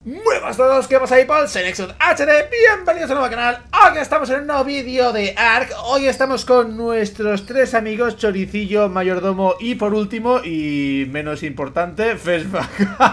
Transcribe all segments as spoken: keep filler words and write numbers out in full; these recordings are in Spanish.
Buenas a todos, ¿qué pasa, people? Soy Nexus H D, bienvenidos a un nuevo canal. Hoy estamos en un nuevo vídeo de Ark. Hoy estamos con nuestros tres amigos, Choricillo, Mayordomo y por último, y menos importante, Fesback.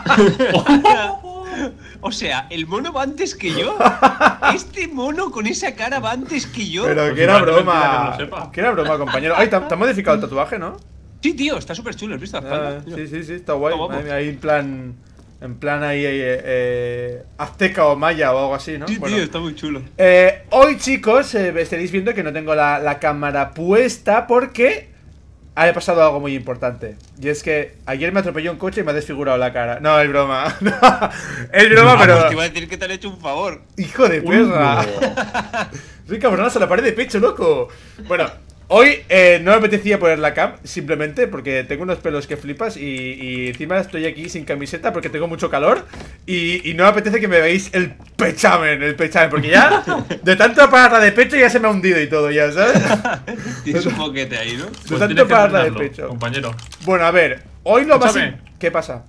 O sea, el mono va antes que yo. Este mono con esa cara va antes que yo. Pero Pues que era igual broma. que no sepa. Que era broma, compañero. Ay, te te han modificado el tatuaje, ¿no? Sí, tío, está súper chulo, ¿has visto la Ah, espalda? sí, sí, sí, está guay. Está guapo. Madre mía, ahí en plan... En plan ahí, eh, eh, azteca o maya o algo así, ¿no? Sí, Bueno. tío, está muy chulo. Eh, hoy, chicos, eh, estaréis viendo que no tengo la, la cámara puesta porque ha pasado algo muy importante. Y es que ayer me atropelló un coche y me ha desfigurado la cara. No, es broma. Es broma, Ah, pero... pues te iba a decir que te han hecho un favor. ¡Hijo de perra! Soy cabronazo a la pared de pecho, loco. Bueno, hoy eh, no me apetecía poner la cam, simplemente porque tengo unos pelos que flipas y, y encima estoy aquí sin camiseta porque tengo mucho calor y, y no me apetece que me veáis el pechamen, el pechamen, porque ya de tanto pararla de pecho ya se me ha hundido y todo, ya, ¿sabes? Tienes un boquete ahí, ¿no? De Pues tanto tienes que pararla de entrenarlo, pecho. compañero. Bueno, a ver, hoy lo más... Escúchame. ¿Qué pasa?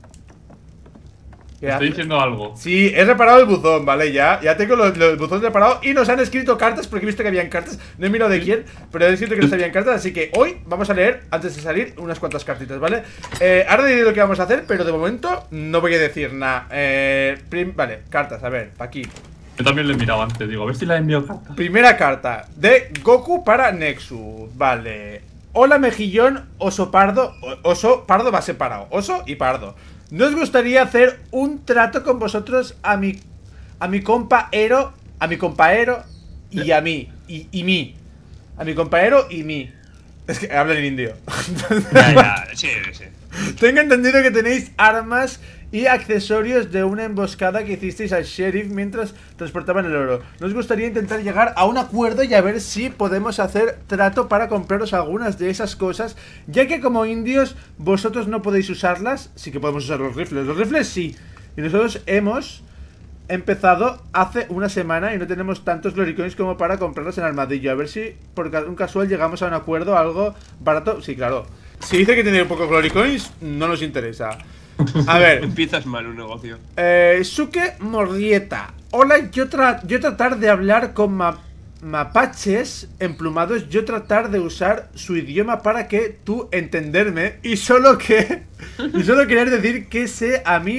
¿Qué Estoy hace? diciendo algo. Sí, he reparado el buzón, ¿vale? Ya, ya tengo los, los buzones reparados y nos han escrito cartas porque he visto que habían cartas. No he mirado de quién, pero he escrito que nos habían cartas. Así que hoy vamos a leer, antes de salir, unas cuantas cartitas, ¿vale? Eh, ahora diré lo que vamos a hacer, pero de momento no voy a decir nada. Eh, prim- vale, cartas, a ver, pa' aquí. Yo también lo he mirado antes, digo, a ver si la he enviado carta. Primera carta, de Goku para Nexus, vale. Hola mejillón, oso pardo. o- Oso, pardo va separado, oso y pardo. ¿Nos gustaría hacer un trato con vosotros a mi a mi compaero, a mi compaero y a mí, y, y mí? A mi compaero y mí. Es que hablan en indio. Ya, ya, sí, sí. Tengo entendido que tenéis armas y accesorios de una emboscada que hicisteis al sheriff mientras transportaban el oro. Nos gustaría intentar llegar a un acuerdo y a ver si podemos hacer trato para compraros algunas de esas cosas, ya que como indios vosotros no podéis usarlas. Sí que podemos usar los rifles, los rifles sí. Y nosotros hemos empezado hace una semana y no tenemos tantos glory coins como para comprarlos en Armadillo. A ver si por ca- un casual llegamos a un acuerdo, algo barato. Sí, claro. Si dice que tiene pocos glory coins, no nos interesa. A ver, Empiezas mal un negocio. eh, Suke Morrieta. Hola, yo, tra yo tratar de hablar con ma mapaches emplumados. Yo tratar de usar su idioma para que tú entenderme. Y solo que... Y solo querer decir que sé a mí...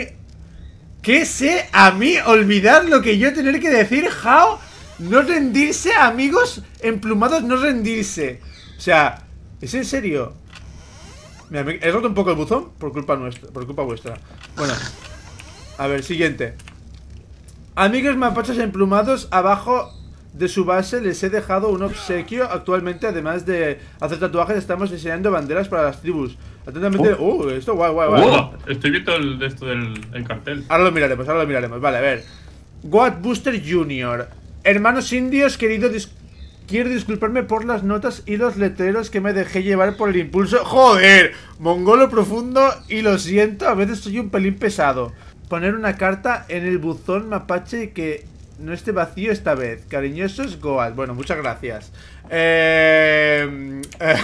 Que sé a mí olvidar lo que yo tener que decir. How no rendirse, amigos emplumados, no rendirse. O sea, ¿es en serio? Mira, me he roto un poco el buzón por culpa nuestra, por culpa vuestra. Bueno, a ver, siguiente. Amigos mapaches emplumados, abajo de su base les he dejado un obsequio. Actualmente, además de hacer tatuajes, estamos diseñando banderas para las tribus. Atentamente. Uh, esto guay, guay, guay. Oh, estoy viendo el, de esto del el cartel. Ahora lo miraremos, ahora lo miraremos. Vale, a ver. Goat Booster junior Hermanos indios, querido dis quiero disculparme por las notas y los letreros que me dejé llevar por el impulso. ¡Joder! Mongolo profundo y lo siento, a veces soy un pelín pesado. Poner una carta en el buzón mapache y que no esté vacío esta vez. Cariñosos Goat. Bueno, muchas gracias. Eh... eh,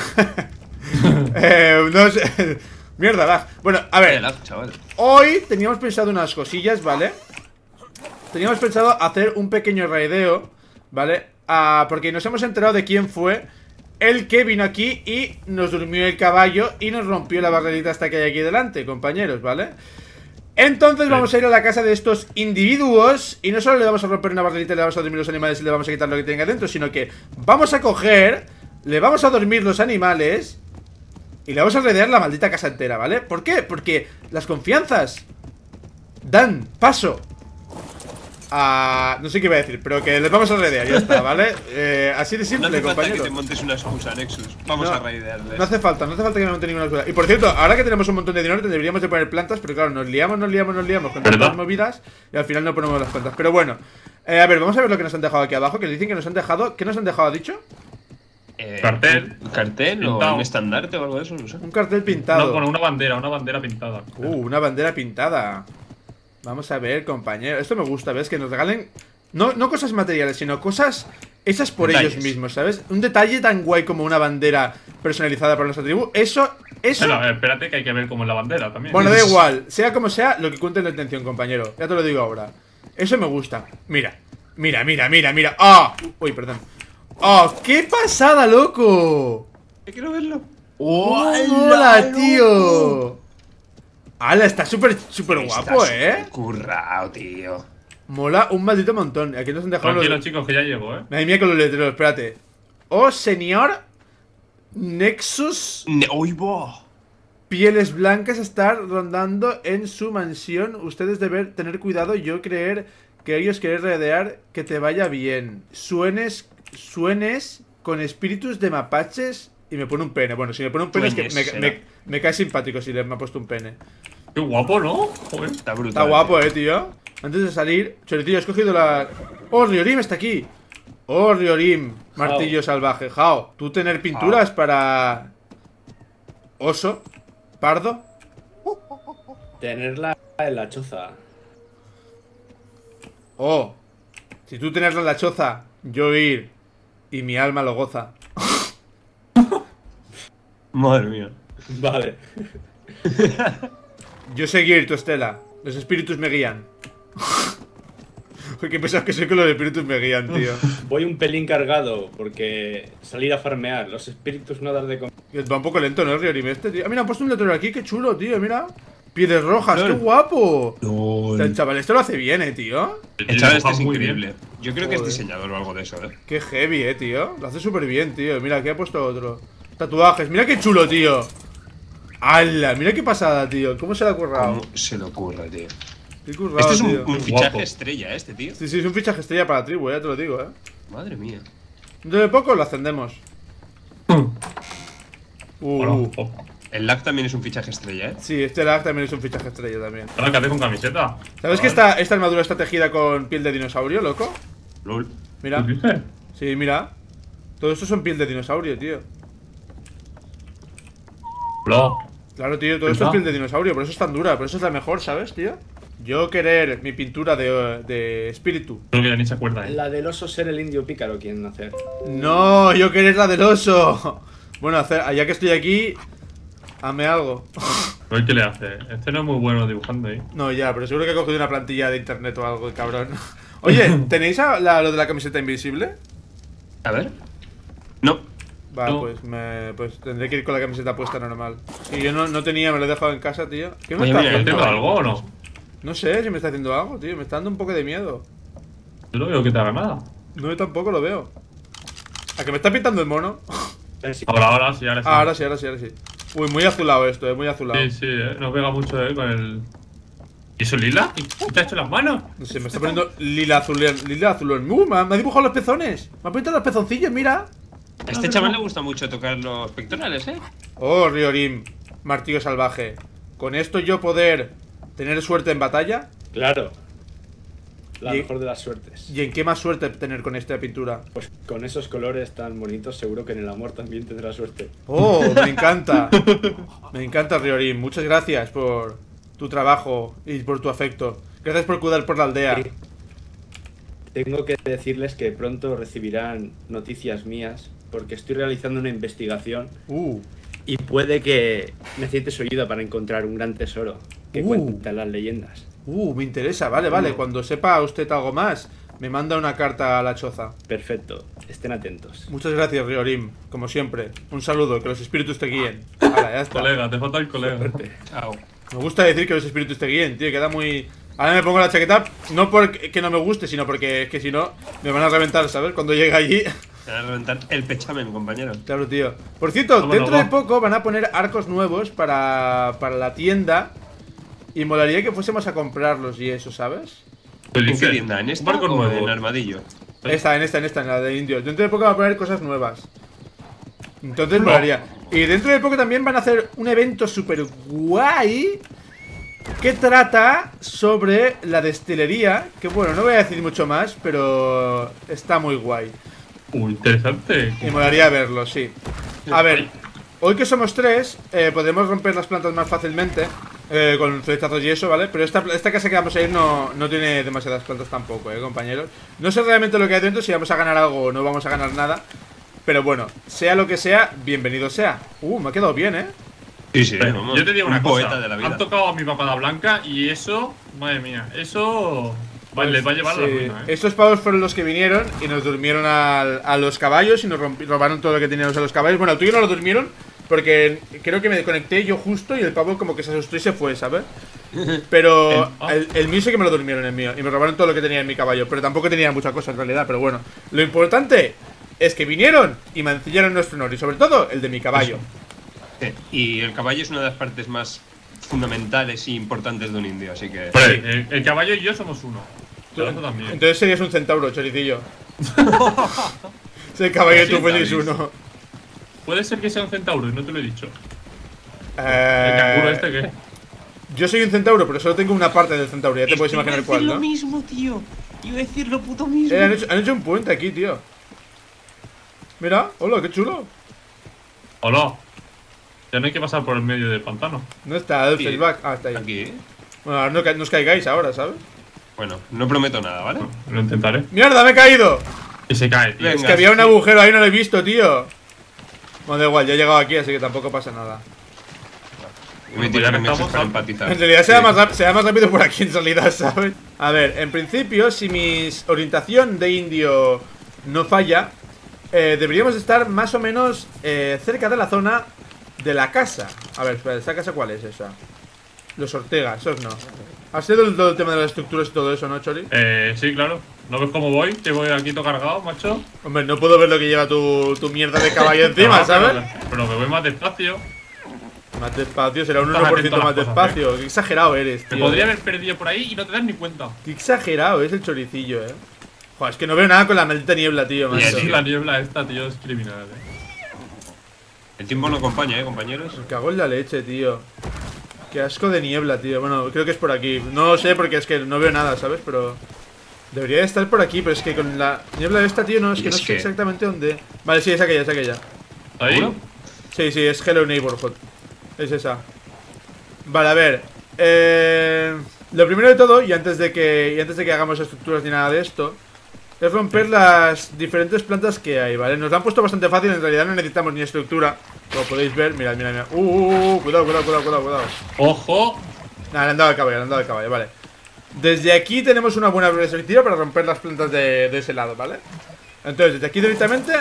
eh no sé... Mierda, va. Bueno, a ver. Vaya, chaval. Hoy teníamos pensado unas cosillas, ¿vale? Teníamos pensado hacer un pequeño raideo, ¿vale? Ah, porque nos hemos enterado de quién fue el que vino aquí y nos durmió el caballo y nos rompió la barrerita hasta que hay aquí delante, compañeros, ¿vale? Entonces Sí. vamos a ir a la casa de estos individuos y no solo le vamos a romper una barrerita, le vamos a dormir los animales y le vamos a quitar lo que tenga dentro, sino que vamos a coger, le vamos a dormir los animales y le vamos a rodear la maldita casa entera, ¿vale? ¿Por qué? Porque las confianzas dan paso a... No sé qué iba a decir, pero que les vamos a rodear, ya está, ¿vale? Eh, así de No simple, hace falta que compañero. te montes una excusa, Nexus. Vamos No, a raidearles. No hace falta, no hace falta que me monte ninguna excusa. Y por cierto, ahora que tenemos un montón de dinero, deberíamos de poner plantas, pero claro, nos liamos, nos liamos, nos liamos con ¿Verdad? tantas movidas y al final no ponemos las plantas. Pero bueno, eh, a ver, vamos a ver lo que nos han dejado aquí abajo, que dicen que nos han dejado... ¿Qué nos han dejado, dicho? Eh, Cartel. ¿Un cartel Pintado. o un estandarte o algo de eso? No sé. Un cartel No, pintado. bueno, una bandera, una bandera pintada. Uh, una bandera pintada. Vamos a ver, compañero. Esto me gusta, ¿ves? Que nos regalen... No, no cosas materiales, sino cosas hechas por Detalles. ellos mismos, ¿sabes? Un detalle tan guay como una bandera personalizada para nuestra tribu. Eso, eso... Bueno, eh, espérate que hay que ver cómo es la bandera también. Bueno, da igual. Sea como sea, lo que cuente en la intención, compañero. Ya te lo digo ahora. Eso me gusta. Mira, mira, mira, mira, mira. ¡Ah! Uy, perdón. ¡Oh, qué pasada, loco! Quiero verlo. ¡Hola, tío! ¡Hala! Está súper, súper guapo, Está ¿eh? currao, tío. Mola un maldito montón. Aquí nos han dejado Tranquilo, los... chicos, que ya llego, eh. Madre mía con los letreros, espérate. Oh, señor Nexus Ne ¡Uy, bo! Pieles Blancas está rondando en su mansión. Ustedes deben tener cuidado. Yo creer que ellos quieren rodear. Que te vaya bien. Suenes, suenes con espíritus de mapaches. Y me pone un pene. Bueno, si me pone un pene Sueñes, es que me, me, me cae simpático si le me ha puesto un pene. Qué guapo, ¿no? Joder. Está brutal. Está guapo, eh, tío. Antes de salir, Choritillo, he escogido la... ¡Oh, Riorim está aquí! ¡Oh, Riorim! Martillo salvaje. Jao, tú tener pinturas Jao. para... Oso. Pardo. Tenerla en la choza. Oh, si tú tenerla en la choza, yo ir y mi alma lo goza. Madre mía. Vale. Yo seguir tu estela. Los espíritus me guían. ¿Qué pensás que soy que los espíritus me guían, tío? Voy un pelín cargado porque salir a farmear. Los espíritus no dar de comer. Va un poco lento, ¿no, Riorim este, tío? Ah, mira, han puesto un letrero aquí, qué chulo, tío, mira. Pieles rojas, Lol. qué guapo. Lol. El chaval, esto lo hace bien, eh, tío. El chaval este es dibuja muy increíble. bien. Yo creo que es Joder. diseñador o algo de eso, eh. Qué heavy, eh, tío. Lo hace súper bien, tío. Mira, aquí ha puesto otro. Tatuajes, mira qué chulo, tío. ¡Hala! Mira qué pasada, tío. ¿Cómo se le ha currado? ¿Cómo se le ocurre, tío? Qué currado, Este es un, tío. un fichaje Guapo. estrella, este, tío. Sí, sí, es un fichaje estrella para la tribu, ya te lo digo, eh. Madre mía. Dentro de poco lo ascendemos. Hola, Uh. oh. El lag también es un fichaje estrella, eh. Sí, este lag también es un fichaje estrella también. Ahora que hace con camiseta. ¿Sabes que esta, esta armadura está tejida con piel de dinosaurio, loco? Lol. Mira. ¿Qué dices? Sí, mira. Todo esto son piel de dinosaurio, tío. Bro. Claro, tío, todo esto es piel de dinosaurio, por eso es tan dura, por eso es la mejor, ¿sabes, tío? Yo querer mi pintura de, de espíritu. Creo que ya ni se acuerda, eh. La del oso ser el indio pícaro quieren hacer. No, yo querer la del oso. Bueno, hacer, ya que estoy aquí, hazme algo. A ver qué le hace. Este no es muy bueno dibujando ahí. No, ya, pero seguro que he cogido una plantilla de internet o algo, cabrón. Oye, ¿tenéis a la- lo de la camiseta invisible? A ver. No. Va, No. pues, me, pues tendré que ir con la camiseta puesta normal. Sí, yo no, no tenía, me lo he dejado en casa, tío. ¿Qué me Oye, está mira, haciendo? ¿Tengo algo o no? No sé si me está haciendo algo, tío. Me está dando un poco de miedo. Yo no veo que te haga nada. No, yo tampoco lo veo. ¿A que me está pintando el mono? Sí. Ahora, ahora sí, ahora sí. Ah, ahora sí, ahora sí, ahora sí. Uy, muy azulado esto, eh, muy azulado. Sí, sí, eh. No pega mucho, eh, con el. ¿Y eso lila? ¿Y te ha hecho las manos? No sé, me está poniendo lila azulón. Lila azulón. Uh, me ha, me ha dibujado los pezones. Me ha pintado los pezoncillos, mira. A este chaval le gusta mucho tocar los pectorales, eh. Oh, Riorim, martillo salvaje. Con esto yo poder tener suerte en batalla. Claro. La Y- mejor de las suertes. ¿Y en qué más suerte tener con esta pintura? Pues con esos colores tan bonitos, seguro que en el amor también tendrá suerte. Oh, me encanta. Me encanta, Riorim. Muchas gracias por tu trabajo y por tu afecto. Gracias por cuidar por la aldea. Sí. Tengo que decirles que pronto recibirán noticias mías porque estoy realizando una investigación Uh, y puede que necesite su ayuda para encontrar un gran tesoro que Uh. cuentan las leyendas. uh, me interesa. Vale, vale. Cuando sepa usted algo más, me manda una carta a la choza. Perfecto, estén atentos. Muchas gracias, Riorim. Como siempre. Un saludo, que los espíritus te guíen. Ahora, ya está. Colega, te falta el colega. Suerte. Chao. Me gusta decir que los espíritus te guíen, tío. Queda muy... Ahora me pongo la chaqueta, no porque no me guste, sino porque es que si no, me van a reventar, ¿sabes? Cuando llegue allí. Te van a reventar el pechamen, compañero. Claro, tío. Por cierto, Vámonos, dentro de va. poco van a poner arcos nuevos para, para la tienda. Y molaría que fuésemos a comprarlos y eso, ¿sabes? ¿Qué ¿En qué dices? tienda? ¿En Un esta barco o nuevo. en Armadillo? Esta, en esta, en esta, en la de indios. Dentro de poco van a poner cosas nuevas. Entonces No. molaría. Y dentro de poco también van a hacer un evento súper guay que trata sobre la destilería. Que bueno, no voy a decir mucho más, pero está muy guay. Uh, interesante. Y molaría verlo, sí. A ver, hoy que somos tres, eh, podemos romper las plantas más fácilmente eh, con flechazos y eso, ¿vale? Pero esta, esta casa que vamos a ir no, no tiene demasiadas plantas tampoco, ¿eh, compañeros? No sé realmente lo que hay dentro, si vamos a ganar algo o no vamos a ganar nada. Pero bueno, sea lo que sea, bienvenido sea. Uh, me ha quedado bien, ¿eh? Sí, sí, Pero, vamos, yo te digo un una poeta cosa. de la vida. Han tocado a mi papada blanca y eso, madre mía, eso Vale, les va a llevar Sí. a la ruina, eh. Estos pavos fueron los que vinieron y nos durmieron al- a los caballos y nos rompi- robaron todo lo que teníamos a los caballos. Bueno, al tuyo no lo durmieron porque creo que me desconecté yo justo y el pavo como que se asustó y se fue, ¿sabes? Pero El- ah. el, el mío sí que me lo durmieron, el mío. Y me robaron todo lo que tenía en mi caballo. Pero tampoco tenía mucha cosa en realidad, pero bueno. Lo importante es que vinieron y mancillaron nuestro honor. Y sobre todo, el de mi caballo. Eh, Y el caballo es una de las partes más fundamentales y importantes de un indio, así que. Vale, el, el caballo y yo somos uno. Pero eso también. Entonces serías un centauro, choricillo. Si el caballo y Así tú fueseis estáis. uno. Puede ser que sea un centauro y no te lo he dicho. Eh, ¿El canguro este qué? Yo soy un centauro, pero solo tengo una parte del centauro. Ya te puedes Es que iba a imaginar decir cuál, lo ¿no? mismo, tío. Iba a decir lo puto mismo. Eh, han, hecho, han hecho un puente aquí, tío. Mira, hola, qué chulo. Hola. Ya no hay que pasar por el medio del pantano. ¿No está el Sí. flashback? Ah, está ahí. Aquí, ¿eh? Bueno, ahora no, ca- no os caigáis ahora, ¿sabes? Bueno, no prometo nada, ¿vale? Lo intentaré. ¡Mierda, me he caído! Y se cae, tío. Venga. Es que había un sí. agujero ahí, no lo he visto, tío. Bueno, da igual, ya he llegado aquí, así que tampoco pasa nada. Y me Bueno, tiro pues ya remexes estamos, para ¿no? empatizar. En realidad será Sí. más, rap- será más rápido por aquí en realidad, ¿sabes? A ver, en principio, si mi orientación de indio no falla, eh, deberíamos estar más o menos eh, cerca de la zona de la casa. A ver, espera, ¿esa casa cuál es esa? Los Ortega, esos no. ¿Has sido el, todo el tema de las estructuras y todo eso, no, Chori? Eh, sí, claro. ¿No ves cómo voy? Que voy aquí todo cargado, macho. Hombre, no puedo ver lo que lleva tu, tu mierda de caballo encima, No, ¿sabes? Pero, pero me voy más despacio. Más despacio, será un Estás uno por atento ciento a más las cosas, despacio. Qué exagerado eres, Me tío. podría haber perdido por ahí y no te das ni cuenta. Qué exagerado es el choricillo, eh. Joder, es que no veo nada con la maldita niebla, tío, Y macho. el- Sí, la niebla esta, tío, es criminal, eh. El tiempo no acompaña, ¿eh, compañeros? Me cago en la leche, tío. Qué asco de niebla, tío. Bueno, creo que es por aquí. No lo sé porque es que no veo nada, ¿sabes? Pero debería de estar por aquí, pero es que con la niebla esta, tío, no, es Y que no es sé que- exactamente dónde. Vale, sí, es aquella, es aquella. ¿Ahí? ¿Seguro? Sí, sí, es Hello Neighborhood. Es esa. Vale, a ver. Eh, lo primero de todo, y antes de que y antes de que hagamos estructuras ni nada de esto, es romper las diferentes plantas que hay, ¿vale? Nos lo han puesto bastante fácil, en realidad no necesitamos ni estructura. Como podéis ver, mirad, mirad, mirad. Uh, uh, uh, cuidado, cuidado, cuidado, cuidado, cuidado. ¡Ojo! Nada, le han dado al caballo, le han dado al caballo, vale. Desde aquí tenemos una buena perspectiva para romper las plantas de, de ese lado, ¿vale? Entonces, desde aquí directamente,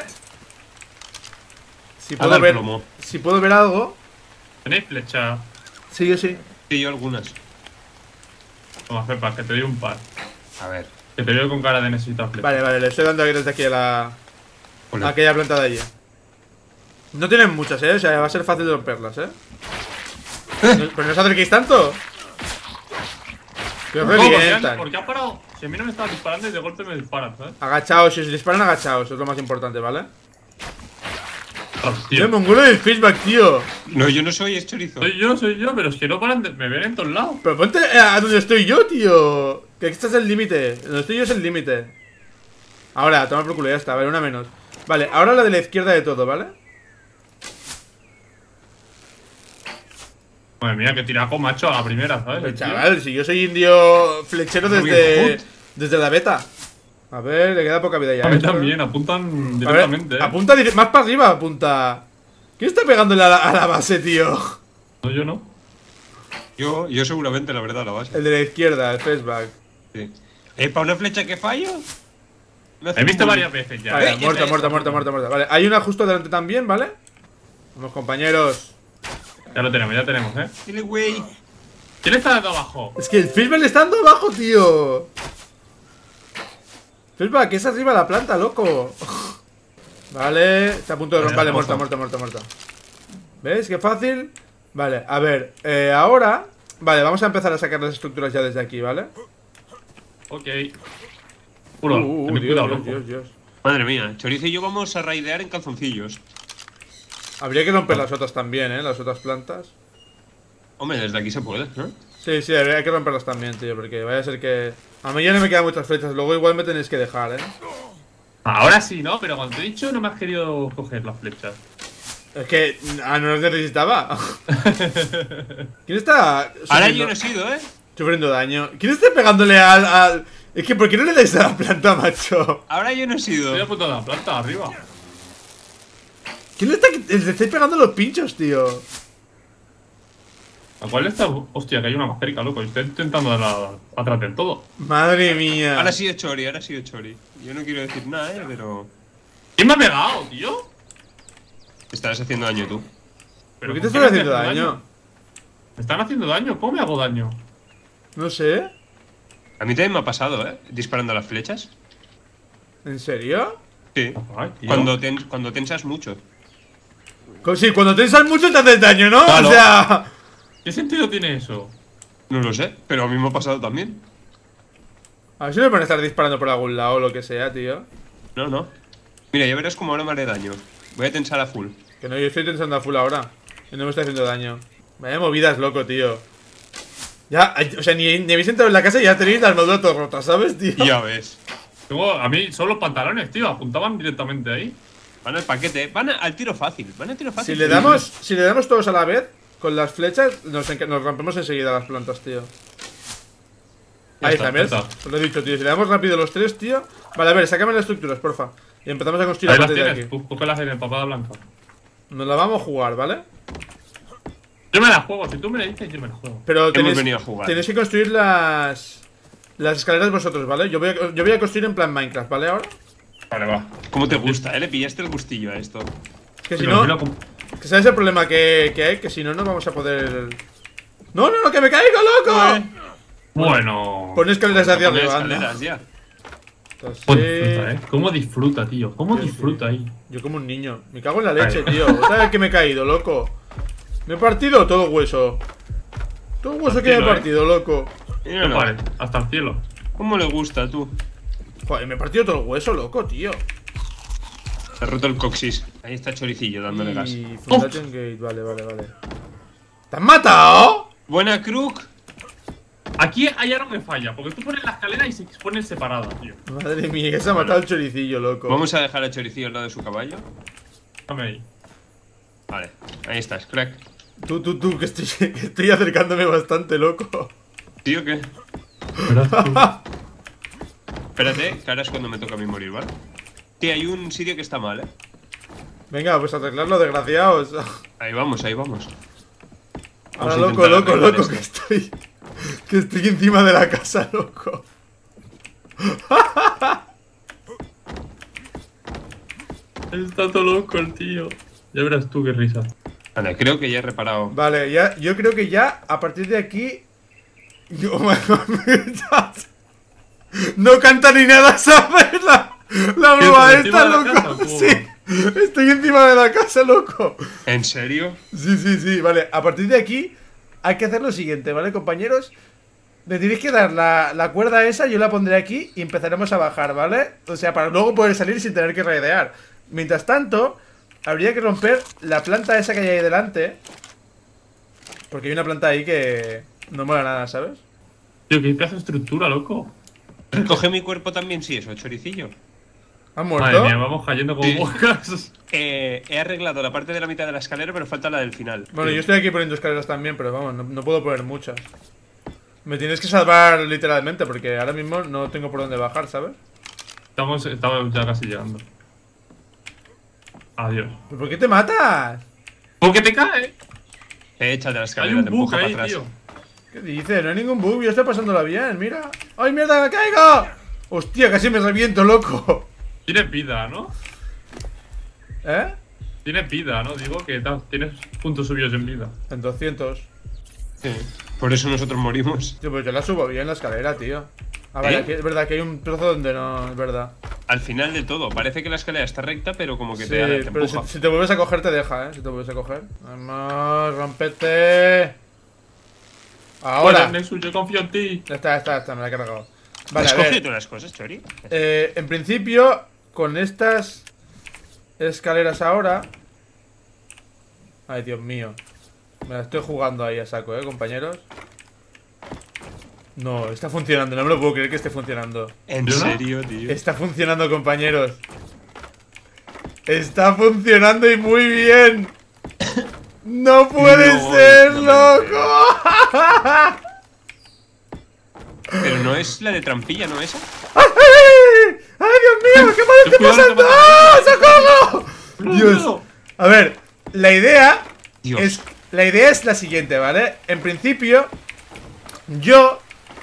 si A puedo dar ver, plomo. si puedo ver algo. ¿Tenéis flecha? Sí, yo sí. Sí, yo algunas. Toma, Pepa, que te doy un par. A ver. Que te veo con cara de necesitar flecha. Vale, vale, le estoy dando aquí desde aquí a la Hola. a aquella planta de allí. No tienen muchas, ¿eh? O sea, va a ser fácil de romperlas, ¿eh? No- pero no os acerquéis tanto. Que os ¿Cómo? ¿Por qué han- revientan. ¿Por qué ha parado? Si a mí no me estaba disparando y de golpe me disparan, ¿sabes? Agachaos, si os disparan agachaos, es lo más importante, ¿vale? Ah, Tío, tío. mongulo del feedback, tío. No, yo no soy, es chorizo. Soy yo, soy yo, pero es que no paran de... Me ven en todos lados. Pero ponte a donde estoy yo, tío. Que este es el límite. Donde estoy yo es el límite. Ahora, toma por culo, ya está, vale, una menos. Vale, ahora la de la izquierda de todo, ¿vale? Madre mía, que tiraco macho a la primera, ¿sabes? Pues, El tío. chaval, si yo soy indio flechero Robin desde, Hood. desde la beta. A ver, le queda poca vida ya. A mí ¿eh? también, apuntan A ver, directamente, eh. apunta dire- más para arriba, apunta. ¿Quién está pegándole a la, a la base, tío? No, yo no. Yo, yo seguramente, la verdad, la base. El de la izquierda, el flashback. Sí. ¿Eh, para una flecha que fallo? Me hace He visto un varias bullying. veces ya. Vale, eh. muerta, esa, muerta, esa. muerta, muerta, muerta. Vale, hay una justo delante también, ¿vale? Vamos, compañeros. Ya lo tenemos, ya tenemos, eh. Dile, güey. ¿Quién está dando abajo? Es que el flashback le está dando abajo, tío. Flashback, que es arriba la planta, loco. Vale, está a punto de Vale, romper. Vale, ojo. muerta, muerta, muerta, muerta. ¿Ves? Qué fácil. Vale, a ver, eh, ahora. Vale, vamos a empezar a sacar las estructuras ya desde aquí, ¿vale? Ok. Uno, Uh, uh, ten Dios, cuidado, Dios, loco. Dios, Dios. Madre mía, chorizo y yo vamos a raidear en calzoncillos. Habría que romper las otras también, ¿eh? Las otras plantas. Hombre, desde aquí se puede, ¿no? Sí, sí, habría que romperlas también, tío, porque vaya a ser que... A mí ya no me quedan muchas flechas, luego igual me tenéis que dejar, ¿eh? Ahora sí, ¿no? Pero cuando te he dicho no me has querido coger las flechas. Es que... Ah, no las necesitaba. ¿Quién está Ahora sufriendo, yo no he sido, ¿eh? sufriendo daño? ¿Quién está pegándole al, al...? Es que, ¿por qué no le dais a la planta, macho? Ahora yo no he sido. Estoy a punto de la planta, arriba. ¿Quién le está... Le estáis pegando los pinchos, tío? ¿A cuál está? Hostia, que hay una más cerca, loco. Estoy intentando dar la- atrás del todo. Madre mía. Ahora sí de Chori, ahora sí de Chori. Yo no quiero decir nada, eh, pero. ¿Quién me ha pegado, tío? Te estarás haciendo daño tú. ¿Por qué te me estás haciendo hacen daño? Me están haciendo daño. ¿Cómo me hago daño? No sé. A mí también me ha pasado, eh, disparando las flechas. ¿En serio? Sí. Ay, tío. Cuando, tens- cuando tensas mucho. Co- Sí, cuando tensas mucho te haces daño, ¿no? Claro. O sea. ¿Qué sentido tiene eso? No lo sé, pero a mí me ha pasado también. A ver si me van a estar disparando por algún lado o lo que sea, tío. No, no. Mira, ya verás cómo ahora me haré daño. Voy a tensar a full. Que no, yo estoy tensando a full ahora. Y no me está haciendo daño. Vaya movidas, loco, tío. Ya, ay, o sea, ni, ni habéis entrado en la casa y ya tenéis las armadura todas rotas, ¿sabes, tío? Ya ves. Tengo, a mí son los pantalones, tío. Apuntaban directamente ahí. Van al paquete, van a- al tiro fácil. Van al tiro fácil. Si le damos, si le damos todos a la vez, con las flechas, nos, enca- nos rompemos enseguida las plantas, tío. Ya Ahí está, está, ¿ves? ya está. Os lo he dicho, tío. Si le damos rápido los tres, tío. Vale, a ver, sácame las estructuras, porfa. Y empezamos a construir Ahí a las partir de tienes. aquí. Tú cógelas en el papada blanca. Nos la vamos a jugar, ¿vale? Yo me la juego. Si tú me la dices, yo me la juego. Pero tenéis, venido a jugar. tenéis que construir las las escaleras vosotros, ¿vale? Yo voy, a, yo voy a construir en plan Minecraft, ¿vale? Ahora. Vale, va. ¿Cómo te gusta, eh? Le pillaste el gustillo a esto. Que si Pero no, mira cómo- que sabes el problema que, que hay, que si no, no vamos a poder. ¡No, no, no, que me caigo, loco! Bueno. Pon escaleras hacia Poner arriba, anda. escaleras ya. Entonces, ¿Cómo disfruta, eh? ¿Cómo disfruta, tío? ¿Cómo Sí, sí. disfruta ahí? Yo como un niño. Me cago en la leche, Ay. tío. Otra vez que me he caído, loco. Me he partido todo hueso. Todo hueso que me he Tranquilo, eh. partido, loco. No Míralo. pare, hasta el cielo. ¿Cómo le gusta, tú? Joder, me he partido todo el hueso, loco, tío. Te ha roto el coxis. Ahí está Choricillo dándole gas. Y Foundation Gate, vale, vale, vale. ¿Te han matado? Buena, Crook. Aquí hay algo que falla, porque tú pones la escalera y se ponen separadas, tío. Madre mía, que se ha matado el choricillo, loco. Vamos a dejar a Choricillo al lado de su caballo. Dame ahí. Vale, ahí estás, crack. Tú, tú, tú, que estoy, que estoy acercándome bastante, loco. ¿Sí o qué? Verás tú. Espérate, que ahora es cuando me toca a mí morir, ¿vale? Sí, hay un sitio que está mal, ¿eh? Venga, pues arreglarlo, desgraciados. Ahí vamos, ahí vamos. Ahora, Vamos a loco, intentar loco, arreglar loco, que esto. estoy. Que estoy encima de la casa, loco. Está todo loco el tío. Ya verás tú qué risa. Vale, creo que ya he reparado. Vale, ya, yo creo que ya, a partir de aquí. Yo, no canta ni nada, ¿sabes? La, la ¿Qué, broma por encima esta, de la loco. casa, o cómo? Sí, estoy encima de la casa, loco. ¿En serio? Sí, sí, sí, vale. A partir de aquí hay que hacer lo siguiente, ¿vale, compañeros? Me tenéis que dar la, la cuerda esa, yo la pondré aquí y empezaremos a bajar, ¿vale? O sea, para luego poder salir sin tener que raidear. Mientras tanto, habría que romper la planta esa que hay ahí delante. Porque hay una planta ahí que no mola nada, ¿sabes? Tío, qué pedazo de estructura, loco. Coge mi cuerpo también, sí, eso, Choricillo. ¿Han Madre muerto? mía, vamos cayendo como Sí. moscas. Eh, he arreglado la parte de la mitad de la escalera, pero falta la del final. Bueno, yo estoy aquí poniendo escaleras también, pero vamos, no, no puedo poner muchas. Me tienes que salvar literalmente, porque ahora mismo no tengo por dónde bajar, ¿sabes? Estamos, estamos ya casi llegando. Adiós. ¿Pero por qué te matas? ¿Por qué te cae? Eh, échate la Hay escalera, un te bug empuja para ahí, atrás. tío. ¿Qué dices? No hay ningún bug, yo estoy pasándola bien, mira. ¡Ay, mierda, me caigo! Hostia, casi me reviento, loco. Tienes vida, ¿no? ¿Eh? Tienes vida, ¿no? Digo que ta- tienes puntos subidos en vida. En doscientos. Sí. Por eso nosotros morimos. Tío, pues yo la subo bien la escalera, tío. Ah, vale, ¿Eh? aquí- es verdad que hay un trozo donde no, es verdad. Al final de todo, parece que la escalera está recta, pero como que Sí, te, te pero si, empuja. si te vuelves a coger te deja, ¿eh? Si te vuelves a coger. Vamos, rompete. Ahora. Bueno, Nexus, yo confío en ti. Ya está, ya está, ya está, me la he cargado. Vale, ¿Has a cogido ver. todas las cosas, Chori? Eh, en principio, con estas escaleras ahora. Ay, Dios mío. Me la estoy jugando ahí a saco, eh, compañeros. No, está funcionando, no me lo puedo creer que esté funcionando. ¿En ¿Yo no? serio, tío? Está funcionando, compañeros. Está funcionando y muy bien. No puede No, ser, no me loco. Pero no es la de trampilla, ¿no esa? ¡Ay, ay, ay, Dios mío! ¿Qué mal está Cuidado, pasando? te mata. ¡Ah, socorro! No, Dios. no. A ver, la idea Dios. es la idea es la siguiente, ¿vale? En principio, yo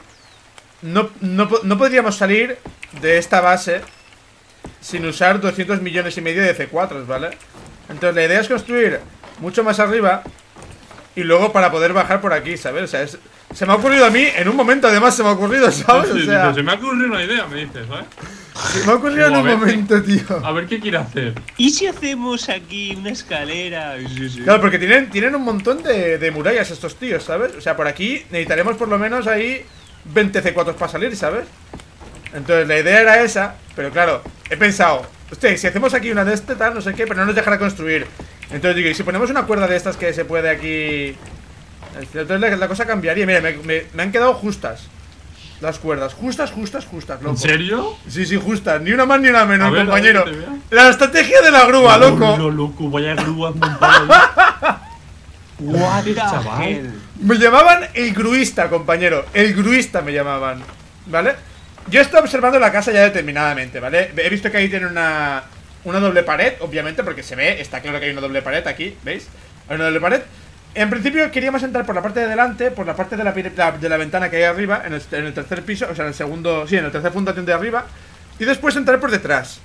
no, no, no podríamos salir de esta base sin usar doscientos millones y medio de C cuatro, ¿vale? Entonces la idea es construir mucho más arriba y luego para poder bajar por aquí, ¿sabes? O sea, es, se me ha ocurrido a mí, en un momento además se me ha ocurrido, ¿sabes? Sí, o sea, se me ha ocurrido una idea, me dices, ¿sabes? Se me ha ocurrido Digo, en un a ver, momento, tío. A ver qué quiere hacer. ¿Y si hacemos aquí una escalera? Sí, sí. Claro, porque tienen, tienen un montón de, de murallas estos tíos, ¿sabes? O sea, por aquí necesitaremos por lo menos ahí veinte C cuatro para salir, ¿sabes? Entonces la idea era esa, pero claro, he pensado, hostia, si hacemos aquí una de este tal, no sé qué, pero no nos dejará construir. Entonces digo, y si ponemos una cuerda de estas que se puede aquí... Entonces la, la cosa cambiaría. Mira, me, me, me han quedado justas las cuerdas, justas, justas, justas, loco. ¿En serio? Sí, sí, justas, ni una más ni una menos, A ver, compañero. a ver, que te vea. La estrategia de la grúa, loco. No, loco, vaya grúa montada. What the chaval. hell? Me llamaban el gruista, compañero. El gruista me llamaban, ¿vale? Yo estoy observando la casa ya determinadamente, ¿vale? He visto que ahí tiene una, una doble pared, obviamente, porque se ve, está claro que hay una doble pared aquí, ¿veis? Hay una doble pared. En principio queríamos entrar por la parte de delante, por la parte de la, de la ventana que hay arriba, en el, en el tercer piso, o sea, en el segundo, sí, en el tercer fundación de arriba. Y después entrar por detrás.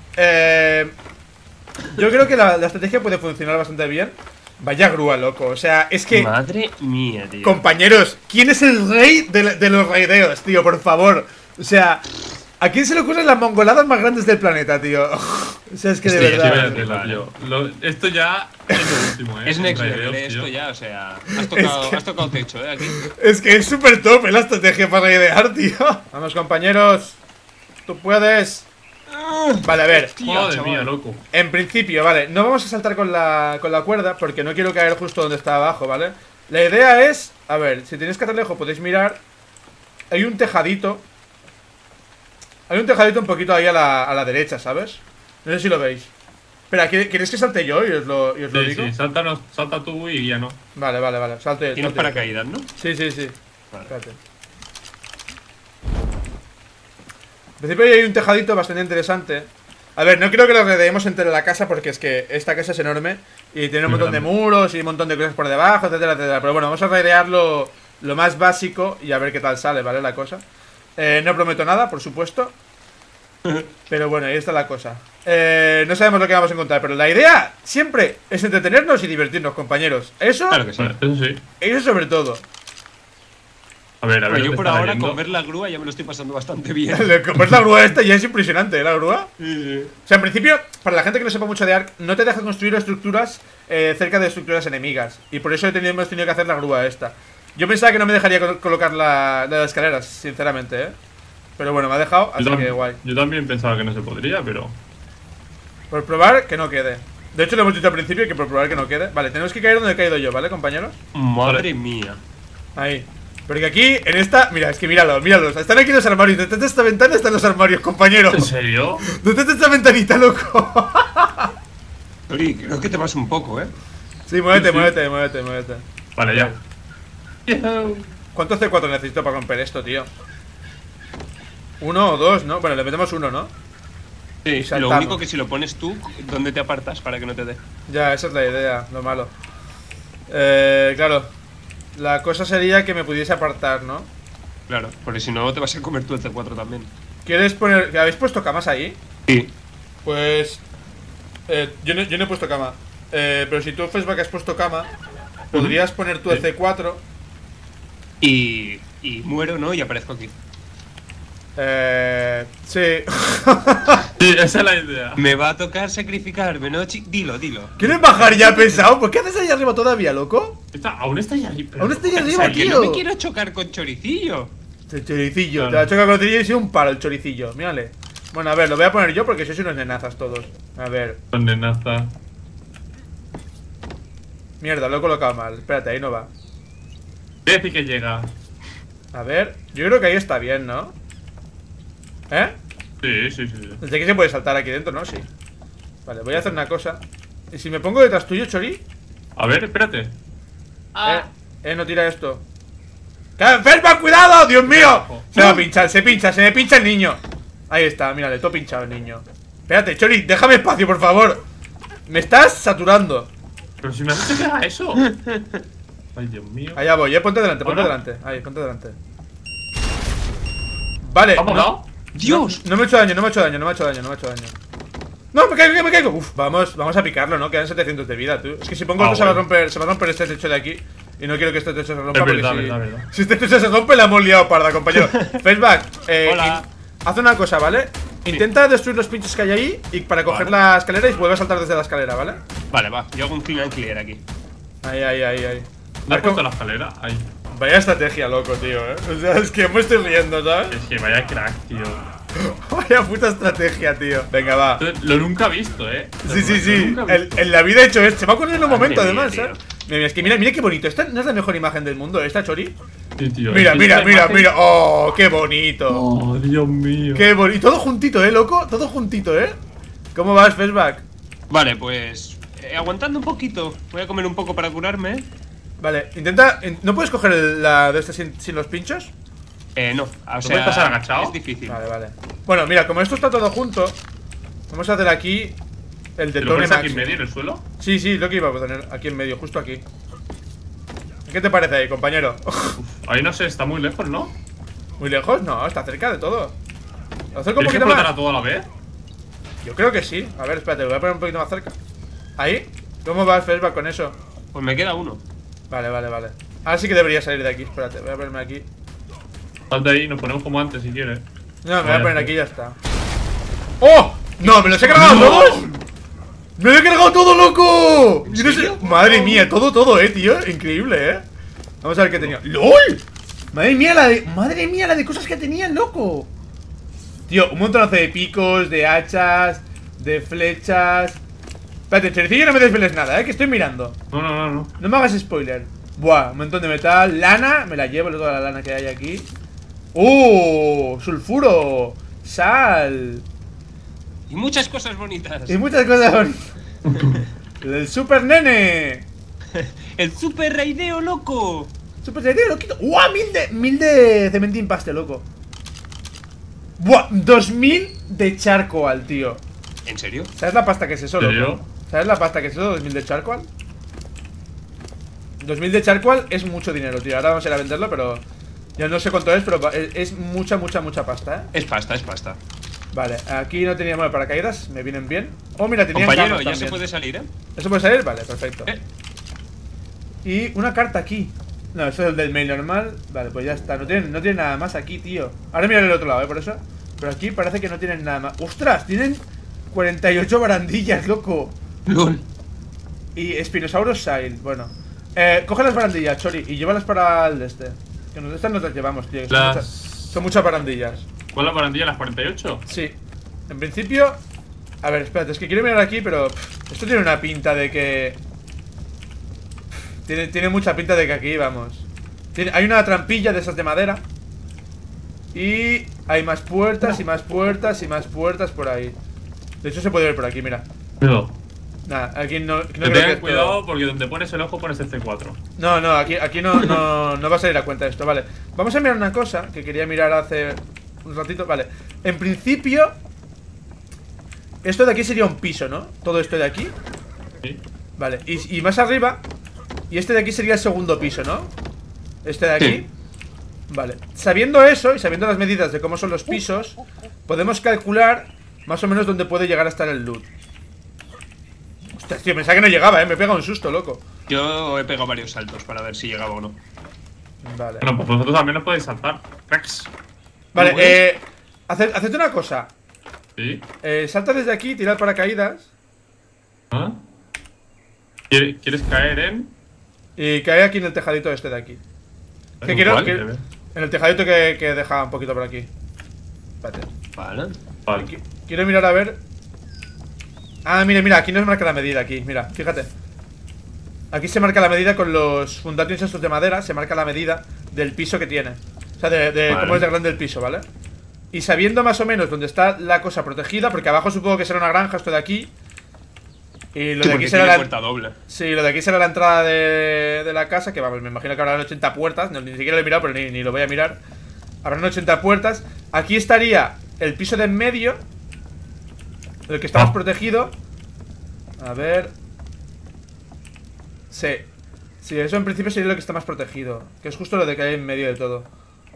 Eh, yo creo que la, la estrategia puede funcionar bastante bien. Vaya grúa, loco, o sea, es que... Madre mía, tío. Compañeros, ¿quién es el rey de, de los raideos, tío? Por favor. O sea, ¿a quién se le ocurren las mongoladas más grandes del planeta, tío? O sea, es que de Sí, sí, verdad. vaya tela, tío. Lo- esto ya es lo último, ¿eh? Es next En level, Raiders, eh, esto tío. ya, o sea, has tocado, que- has tocado techo, eh, aquí. Es que es súper top, ¿eh? La estrategia para raidear, tío. Vamos, compañeros. Tú puedes. Vale, a ver. Hostia, Madre chaval. mía, loco. En principio, vale, no vamos a saltar con la, con la cuerda porque no quiero caer justo donde está abajo, ¿vale? La idea es, a ver, si tenéis que estar lejos podéis mirar. Hay un tejadito. Hay un tejadito un poquito ahí a la, a la derecha, ¿sabes? No sé si lo veis. Espera, ¿qué- ¿queréis que salte yo y os lo, y os lo Sí, digo? sí, salta, no- salta tú y ya no. Vale, vale, vale, salte. Tienes salte. paracaídas, ¿no? Sí, sí, sí. Vale. Espérate. En principio hay un tejadito bastante interesante. A ver, no creo que lo rodeemos entre la casa porque es que esta casa es enorme y tiene un Muy montón de grande. muros y un montón de cosas por debajo, etcétera, etcétera. Pero bueno, vamos a raidear lo, lo más básico y a ver qué tal sale, ¿vale? La cosa. Eh, no prometo nada, por supuesto. Pero bueno, ahí está la cosa. Eh, no sabemos lo que vamos a encontrar, pero la idea siempre es entretenernos y divertirnos, compañeros. Eso, Claro que sí. Vale, eso sí. eso sobre todo. A ver, a ver. Bueno, yo ¿dónde por está ahora yendo? con ver la grúa ya me lo estoy pasando bastante bien. Pues la grúa esta ya es impresionante, ¿eh? La grúa. O sea, en principio, para la gente que no sepa mucho de Ark, no te deja construir estructuras eh, cerca de estructuras enemigas. Y por eso he tenido, hemos tenido que hacer la grúa esta. Yo pensaba que no me dejaría col- colocar la, las escaleras, sinceramente, ¿eh? Pero bueno, me ha dejado, así Yo, tam- que guay. yo también pensaba que no se podría, pero. Por probar que no quede. De hecho, lo hemos dicho al principio, que por probar que no quede. Vale, tenemos que caer donde he caído yo, ¿vale, compañeros? Madre Vale. mía. Ahí. Porque aquí, en esta... Mira, es que míralo, míralos. Están aquí los armarios. Detrás de esta ventana están los armarios, compañero. ¿En serio? Detrás de esta ventanita, loco. Tori, creo que te vas un poco, eh. Sí, muévete, Sí, sí. muévete, muévete, muévete. Vale, ya. ¿Cuántos C cuatro necesito para romper esto, tío? Uno o dos, ¿no? Bueno, le metemos uno, ¿no? Sí, lo saltamos. único que si lo pones tú, ¿dónde te apartas para que no te dé? Ya, esa es la idea, lo malo. Eh, claro. La cosa sería que me pudiese apartar, ¿no? Claro, porque si no te vas a comer tú el C cuatro también. ¿Quieres poner... ¿Habéis puesto camas ahí? Sí. Pues... Eh, yo, no, yo no he puesto cama. Eh, pero si tú, Fesba, que has puesto cama, podrías poner tú el C cuatro. Y, y muero, ¿no? Y aparezco aquí. Eh... Sí. Sí, esa es la idea. Me va a tocar sacrificarme, ¿no? chi- Dilo, dilo. ¿Quieres bajar ya, pesado? ¿Por qué haces ahí arriba todavía, loco? Está, aún está ahí arriba. Aún está ahí arriba, Porque tío. no me quiero chocar con choricillo. El choricillo, Claro. te la choca con el choricillo y sido un palo el choricillo, mírale. Bueno, a ver, lo voy a poner yo porque sois unos nenazas todos. A ver, Con nenaza. mierda, lo he colocado mal. Espérate, ahí no va. Voy a decir que llega. A ver, yo creo que ahí está bien, ¿no? ¿Eh? Sí, sí, sí. sí. Desde aquí se puede saltar aquí dentro, ¿no? Sí. Vale, voy a hacer una cosa. ¿Y si me pongo detrás tuyo, Chori? A ver, espérate. Eh, eh, no tira esto. ¡Que enferma, cuidado! ¡Dios mío! Se va a pinchar, se pincha, se me pincha el niño. Ahí está, mírale, todo pinchado el niño. Espérate, Chori, déjame espacio, por favor. Me estás saturando. Pero si me has dicho que haga eso. Ay, Dios mío. Allá voy, eh, ponte delante, ponte Hola. delante. Ahí, ponte delante. Vale, ¿Vamos, no, no? ¡Dios! no me he hecho daño, no me he hecho daño, no me he hecho daño, no me he hecho daño. No, me caigo, me caigo. Uf, vamos, vamos a picarlo, ¿no? Quedan setecientos de vida, tú. Es que si pongo Ah, esto se va a bueno. romper, se va a romper este techo de aquí. Y no quiero que este techo se rompa Es porque verdad, si, verdad, verdad. si este techo se rompe la hemos liado parda, compañero. Faceback, eh, Hola. in- haz una cosa, ¿vale? Intenta destruir los pinchos que hay ahí y para coger Vale. la escalera y vuelve a saltar desde la escalera, ¿vale? Vale, va. Yo hago un clean and clear aquí. Ahí, ahí, ahí, ahí. ¿No A ver has puesto cómo- la escalera? Ahí. Vaya estrategia, loco, tío, eh. O sea, es que me estoy riendo, ¿sabes? Es que vaya crack, tío. Vaya puta estrategia, tío. Venga, va. Lo nunca he visto, eh. Sí, sí, Lo sí. nunca he El- visto. en la vida he hecho esto. Se me ha ocurrido en un Madre momento, mía, además, tío. ¿eh? Mira, mira, es que mira, mira qué bonito. Esta no es la mejor imagen del mundo, esta, Chori. Sí, tío. Mira, es que mira, esta mira, imagen- mira. Oh, qué bonito. Oh, Dios mío. Qué bonito. Y todo juntito, ¿eh, loco? Todo juntito, ¿eh? ¿Cómo vas, Faceback? Vale, pues. eh, aguantando un poquito. Voy a comer un poco para curarme. Vale, intenta. in- ¿No puedes coger el- la de este sin, sin los pinchos? Eh, no. O sea, puedes pasar agachado? es difícil. Vale, vale. Bueno, mira, como esto está todo junto, vamos a hacer aquí el ¿Te lo detone pones aquí en máximo. medio en el suelo? Sí, sí, lo que iba a poner aquí en medio, justo aquí. ¿Qué te parece ahí, compañero? Ahí no sé, está muy lejos, ¿no? ¿Muy lejos? No, está cerca de todo. Lo acerco un ¿Tienes que poquito explotar más. a todo a la vez? Yo creo que sí. A ver, espérate, lo voy a poner un poquito más cerca. ¿Ahí? ¿Cómo vas, Faceback, con eso? Pues me queda uno. Vale, vale, vale. Ahora sí que debería salir de aquí. Espérate, voy a ponerme aquí. Salte ahí, nos ponemos como antes si quieres. No, me voy a Vale. poner aquí y ya está. ¡Oh! ¡No! ¡Me los he cargado todos! ¡Me lo he cargado todo, loco! ¿En Yo no sé- serio? Madre mía, todo, todo, eh, tío. Increíble, eh. Vamos a ver qué tenía. ¡LOL! Madre mía, la de. Madre mía, la de cosas que tenía, loco. Tío, un montonazo de picos, de hachas, de flechas. Espérate, Choricillo, no me desveles nada, eh, que estoy mirando. No, no, no, no. No me hagas spoiler. Buah, un montón de metal. Lana, me la llevo, toda la lana que hay aquí. ¡Uh! Sulfuro. Sal. Y muchas cosas bonitas. Y muchas cosas. El super nene. El super raideo loco. Super nene, loquito. ¡Buah! Mil de, mil de cementín paste, loco. Buah, dos mil de charcoal, tío. ¿En serio? ¿Sabes la pasta que es eso, ¿En serio? loco? ¿Sabes la pasta que es eso, dos mil de charcoal? dos mil de charcoal es mucho dinero, tío. Ahora vamos a ir a venderlo, pero yo no sé cuánto es, pero es, es mucha, mucha, mucha pasta, ¿eh? Es pasta, es pasta. Vale, aquí no teníamos paracaídas, me vienen bien. Oh, mira, tenía Compañero, camas ya también. se puede salir, ¿eh? ¿Eso puede salir? Vale, perfecto. Eh. Y una carta aquí. No, eso es el del mail normal. Vale, pues ya está. No tienen, no tienen nada más aquí, tío. Ahora mira el otro lado, ¿eh? Por eso. Pero aquí parece que no tienen nada más. ¡Ostras! Tienen cuarenta y ocho barandillas, loco. LOL. Y Spinosaurus Sail. Bueno. Eh, coge las barandillas, Chori, y llévalas para el de este. Que nos, estas nos las llevamos, tío. que Son, Las- muchas, son muchas barandillas. ¿Cuál es la barandilla? ¿Las cuarenta y ocho? Sí. En principio. A ver, espérate, es que quiero mirar aquí, pero. pff, esto tiene una pinta de que. pff, Tiene, tiene mucha pinta de que aquí, vamos. Tiene, hay una trampilla de esas de madera. Y hay más puertas y más puertas y más puertas por ahí. De hecho, se puede ver por aquí, mira. Cuidado. Nada, aquí no, no Que creo que tengan esto- cuidado porque donde pones el ojo pones el C cuatro. No, no, aquí, aquí no, no, no va a salir a cuenta esto, vale. Vamos a mirar una cosa que quería mirar hace un ratito, vale. En principio, esto de aquí sería un piso, ¿no? Todo esto de aquí. Sí. Vale, y, y más arriba. Y este de aquí sería el segundo piso, ¿no? Este de aquí. Sí. Vale, sabiendo eso y sabiendo las medidas de cómo son los pisos, podemos calcular más o menos dónde puede llegar a estar el loot. Ostras, tío, pensaba que no llegaba, eh, me pega un susto, loco. Yo he pegado varios saltos para ver si llegaba o no. Vale. Bueno, pues vosotros también os podéis saltar. Cracks. Vale, ¿Lo ves? eh. Haced, haced una cosa. Sí. Eh, salta desde aquí, tira el paracaídas. ¿Ah? ¿Quieres, ¿Quieres caer en...? Y cae aquí en el tejadito este de aquí. Que ¿En quiero cuál? que- en el tejadito que, que deja un poquito por aquí. Espérate. Vale. Vale. Qui- Quiero mirar a ver. Ah, mira, mira, aquí nos marca la medida aquí. Mira, fíjate. Aquí se marca la medida con los fundations estos de madera. Se marca la medida del piso que tiene. O sea, de, de Vale. cómo es de grande el piso, ¿vale? Y sabiendo más o menos dónde está la cosa protegida, porque abajo supongo que será una granja esto de aquí. Y lo Sí, de porque aquí será tiene la, puerta doble. sí, lo de aquí será la entrada de, de la casa. Que vamos, me imagino que habrán ochenta puertas. No, ni siquiera lo he mirado, pero ni, ni lo voy a mirar. Habrán ochenta puertas. Aquí estaría el piso de en medio, el que estamos Ah. protegido. A ver. Sí. Sí, eso en principio sería lo que está más protegido. Que es justo lo de que hay en medio de todo.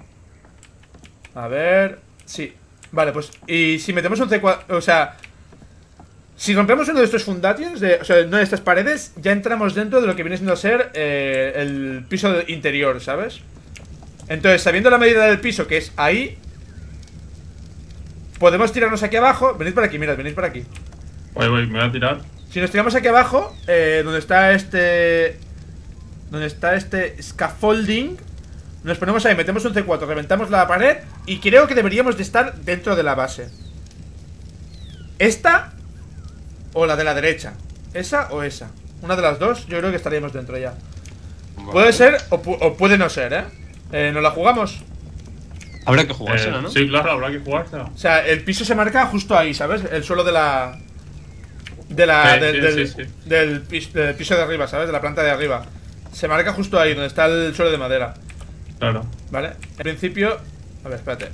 A ver... Sí. Vale, pues... Y si metemos un C cuatro... O sea... Si rompemos uno de estos fundations, de, o sea, una de estas paredes, ya entramos dentro de lo que viene siendo a ser eh, el piso interior, ¿sabes? Entonces, sabiendo la medida del piso, que es ahí, podemos tirarnos aquí abajo. Venid por aquí, mirad, venid por aquí. Voy, voy, me voy a tirar. Si nos tiramos aquí abajo, eh, donde está este... Donde está este scaffolding, nos ponemos ahí, metemos un C cuatro, reventamos la pared y creo que deberíamos de estar dentro de la base. Esta... O la de la derecha. ¿Esa o esa? Una de las dos, yo creo que estaríamos dentro ya. Vale. Puede ser o, pu o puede no ser, ¿eh? eh ¿Nos la jugamos? Habrá que jugársela, eh, ¿no? Sí, claro, habrá que jugársela. O sea, el piso se marca justo ahí, ¿sabes? El suelo de la... De la... Sí, de, sí, del, sí, sí. Del, pis del piso de arriba, ¿sabes? De la planta de arriba. Se marca justo ahí, donde está el suelo de madera. Claro. ¿Vale? En principio... A ver, espérate.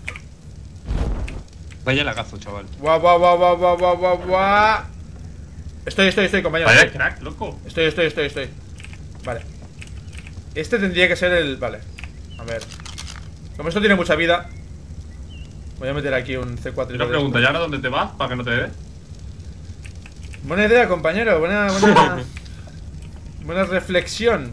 Vaya lagazo, chaval. Guau, guau, guau, guau, guau, guau, guau, guau. Estoy, estoy, estoy, compañero. Vaya crack, loco. Estoy, estoy, estoy, estoy. Vale. Este tendría que ser el... Vale. A ver. Como esto tiene mucha vida, voy a meter aquí un C cuatro. Una pregunta, ¿y ahora dónde te vas para que no te dé? Buena idea, compañero. Buena, buena... buena reflexión.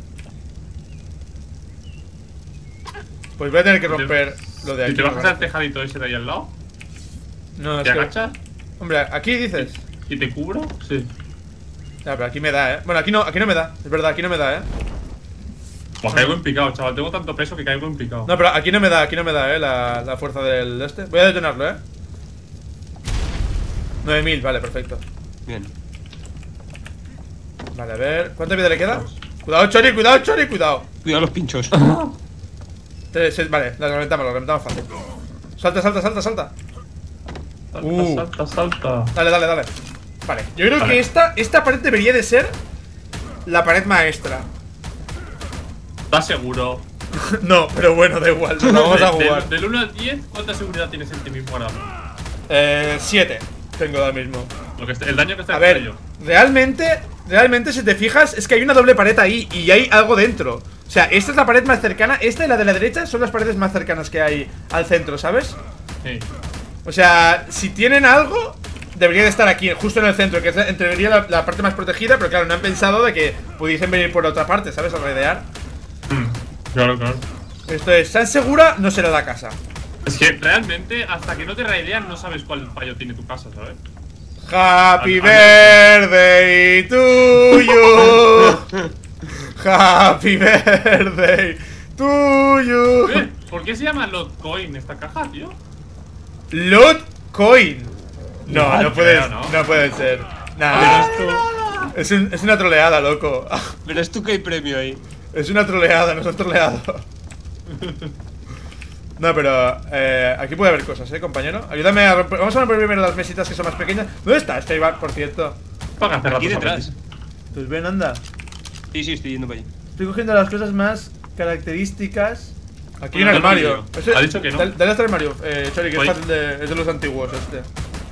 Pues voy a tener que romper lo de aquí. ¿Y te bajas al tejadito ese de ahí al lado? No, es ¿Te que... agachas? Hombre, aquí dices... ¿Y te cubro? Sí. Ya, pero aquí me da, eh. Bueno, aquí no, aquí no me da. Es verdad, aquí no me da, eh. Pues caigo en picado, chaval. Tengo tanto peso que caigo en picado. No, pero aquí no me da, aquí no me da, eh. La, la fuerza del este. Voy a detonarlo, eh. nueve mil, vale, perfecto. Bien. Vale, a ver. ¿Cuánta vida le queda? Cuidado, Chori, cuidado, Chori, cuidado. Cuidado los pinchos. Tres, seis, vale, lo reventamos, lo reventamos fácil. Salta, salta, salta, salta. Salta, Uh. salta, salta. Dale, dale, dale. Vale, yo creo Vale. que esta, esta pared debería de ser la pared maestra. ¿Estás seguro? No, pero bueno, da igual, nos la vamos a Del- jugar. Del uno al diez, ¿cuánta seguridad tienes en ti mismo ahora? Eh, siete tengo ahora mismo. Lo que está- el daño que está A haciendo ver, yo. realmente, realmente si te fijas, es que hay una doble pared ahí y hay algo dentro. O sea, esta es la pared más cercana, esta y la de la derecha son las paredes más cercanas que hay al centro, ¿sabes? Sí. O sea, si tienen algo, debería de estar aquí, justo en el centro, que es en teoría la, la parte más protegida, pero claro, no han pensado de que pudiesen venir por otra parte, ¿sabes? A raidear. Mm, claro, claro. Esto es, tan segura no será la casa. Es que realmente, hasta que no te raidean, no sabes cuál fallo tiene tu casa, ¿sabes? Happy Al- al- birthday to you. Happy birthday to you. Eh, ¿Por qué se llama Lotcoin esta caja, tío? Loot coin. No, No no puede, creo, ¿no? no puede ser. Nah, Verás tú, es, un- es una troleada, loco. verás tú que hay premio ahí. Es una troleada, nos han troleado. No, pero eh, aquí puede haber cosas, eh, compañero. Ayúdame a romper. Vamos a romper primero las mesitas que son más pequeñas. ¿Dónde está este Iván, por cierto? Para hacer Aquí ratos detrás. a veces. Pues ven, anda. Sí, sí, estoy yendo para allí. Estoy cogiendo las cosas más características. Aquí hay Bueno, un no, armario. no, Ese- ha dicho que no. Dale, dale a este armario, eh, Chori, que Voy. es, fácil de, es de los antiguos este.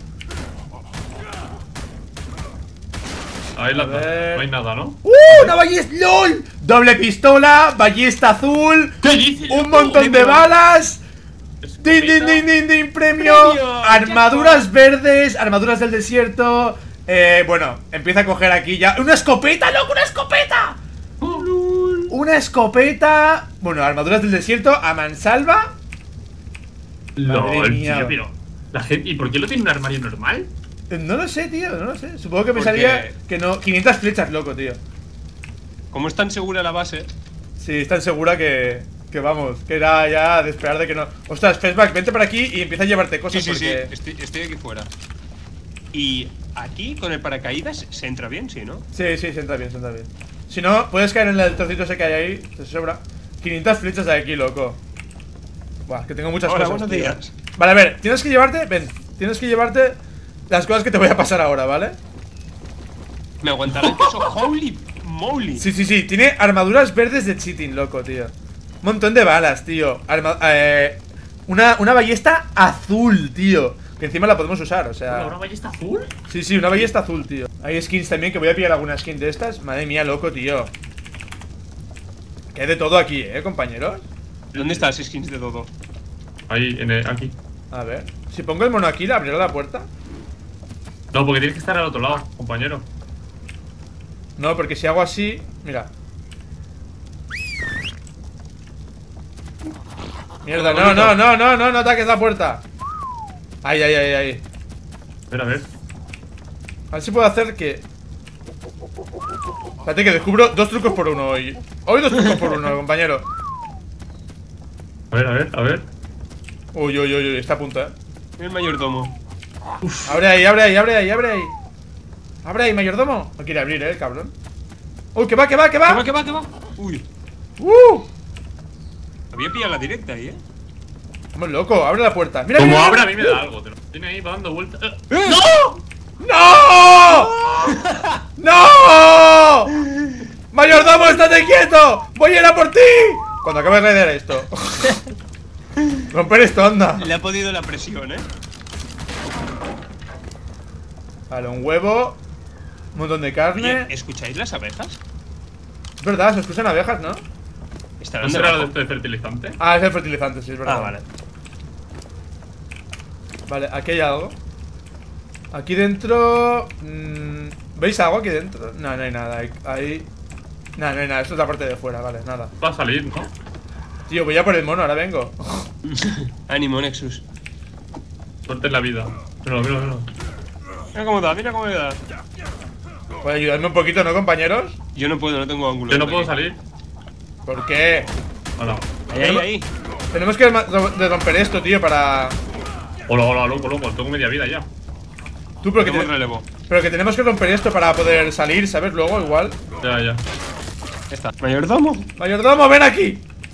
Ahí la A ver. no hay nada, ¿no? ¡Uh! ¡Una ballesta! ¡LOL! Doble pistola, ballesta azul, ¿Qué dices? un montón de balas. ¡Din, din, din, din, din! ¡Premio! ¡Premio! Armaduras verdes, armaduras del desierto. Eh, bueno, empieza a coger aquí ya. ¡Una escopeta, loco! ¡Una escopeta! Una escopeta. Bueno, armaduras del desierto a mansalva. Madre LOL, mía. tío, pero la gente, ¿y por qué lo tiene un armario normal? Eh, No lo sé, tío, no lo sé. Supongo que Porque- pensaría que no. quinientas flechas, loco, tío. Como es tan segura la base, Sí, es tan segura que. Que vamos, que era ya de esperar de que no. Ostras, Fastback, vente por aquí y empieza a llevarte sí, cosas sí, sí, porque. estoy, estoy aquí fuera. Y aquí, con el paracaídas, se entra bien, sí, ¿no? Sí, sí, se entra bien, se entra bien. Si no, puedes caer en el trocito ese que hay ahí, te sobra. quinientas flechas de aquí, loco. Buah, que tengo muchas Hola, cosas. buenos tío. días. Vale, a ver, tienes que llevarte. Ven, tienes que llevarte las cosas que te voy a pasar ahora, ¿vale? Me aguantará el peso. Holy moly. Sí, sí, sí, tiene armaduras verdes de cheating, loco, tío. Un montón de balas, tío. Arma eh, una, una ballesta azul, tío. Que encima la podemos usar, o sea. ¿Una ballesta azul? Sí, sí, una ballesta azul, tío. Hay skins también, que voy a pillar alguna skin de estas. Madre mía, loco, tío. Que hay de todo aquí, eh, compañeros. ¿Dónde estás, skins de todo? Ahí, en el, aquí. A ver. Si pongo el mono aquí, ¿le abrirá la puerta? No, porque tienes que estar al otro lado, compañero. No, porque si hago así. Mira. Mierda, no, no, no, no, no, no ataques la puerta. Ahí, ahí, ahí, ahí. A ver, a ver. A ver si puedo hacer que... Espérate que descubro dos trucos por uno hoy. Hoy dos trucos por uno, compañero. A ver, a ver, a ver. Uy, uy, uy, uy, está a punto, eh. El mayordomo. Abre ahí, abre ahí, abre ahí, abre ahí. Abre ahí, mayordomo. No quiere abrir, eh, el cabrón. Uy, que va, que va, que ¿Qué va, va. qué va, qué va? Uy. Uh. Había pillado la directa ahí, eh. Vamos, loco, abre la puerta. Mira, Como mira, abra, a mira. mí me da algo. Te lo tiene ahí, va dando vueltas. ¡Eh! ¡No! ¡No! ¡No! ¡Mayordomo, estate quieto! ¡Voy a ir a por ti! Cuando acabe de leer esto. Romper esto, anda. Le ha podido la presión, eh. Vale, un huevo. Un montón de carne. Oye, ¿escucháis las abejas? Es verdad, se escuchan abejas, ¿no? ¿No Estarán será lo debajo. de fertilizante? Ah, es el fertilizante, sí, es verdad. Ah, vale. Vale, aquí hay algo. Aquí dentro... mmm, ¿veis algo aquí dentro? No, no hay nada. Hay... hay... No, no hay nada. Esto es la parte de fuera, vale, nada. Va a salir, ¿no? Tío, voy a por el mono, ahora vengo. Ánimo, Nexus. Suerte en la vida. Míralo, míralo, míralo. Mira cómo da, mira cómo me da. ¿Puede ayudarme un poquito, no, compañeros? Yo no puedo, no tengo ángulo. Yo no puedo salir. ¿Por qué? Hola. Ahí, ahí, ahí. Tenemos que ma- ro- de romper esto, tío, para... Hola, hola, loco, loco. Tengo media vida ya. Tú, pero que, Tengo te- relevo. pero que tenemos que romper esto para poder salir, ¿sabes? Luego, igual. Ya, ya. Ya está. Mayordomo. Mayordomo, ven aquí.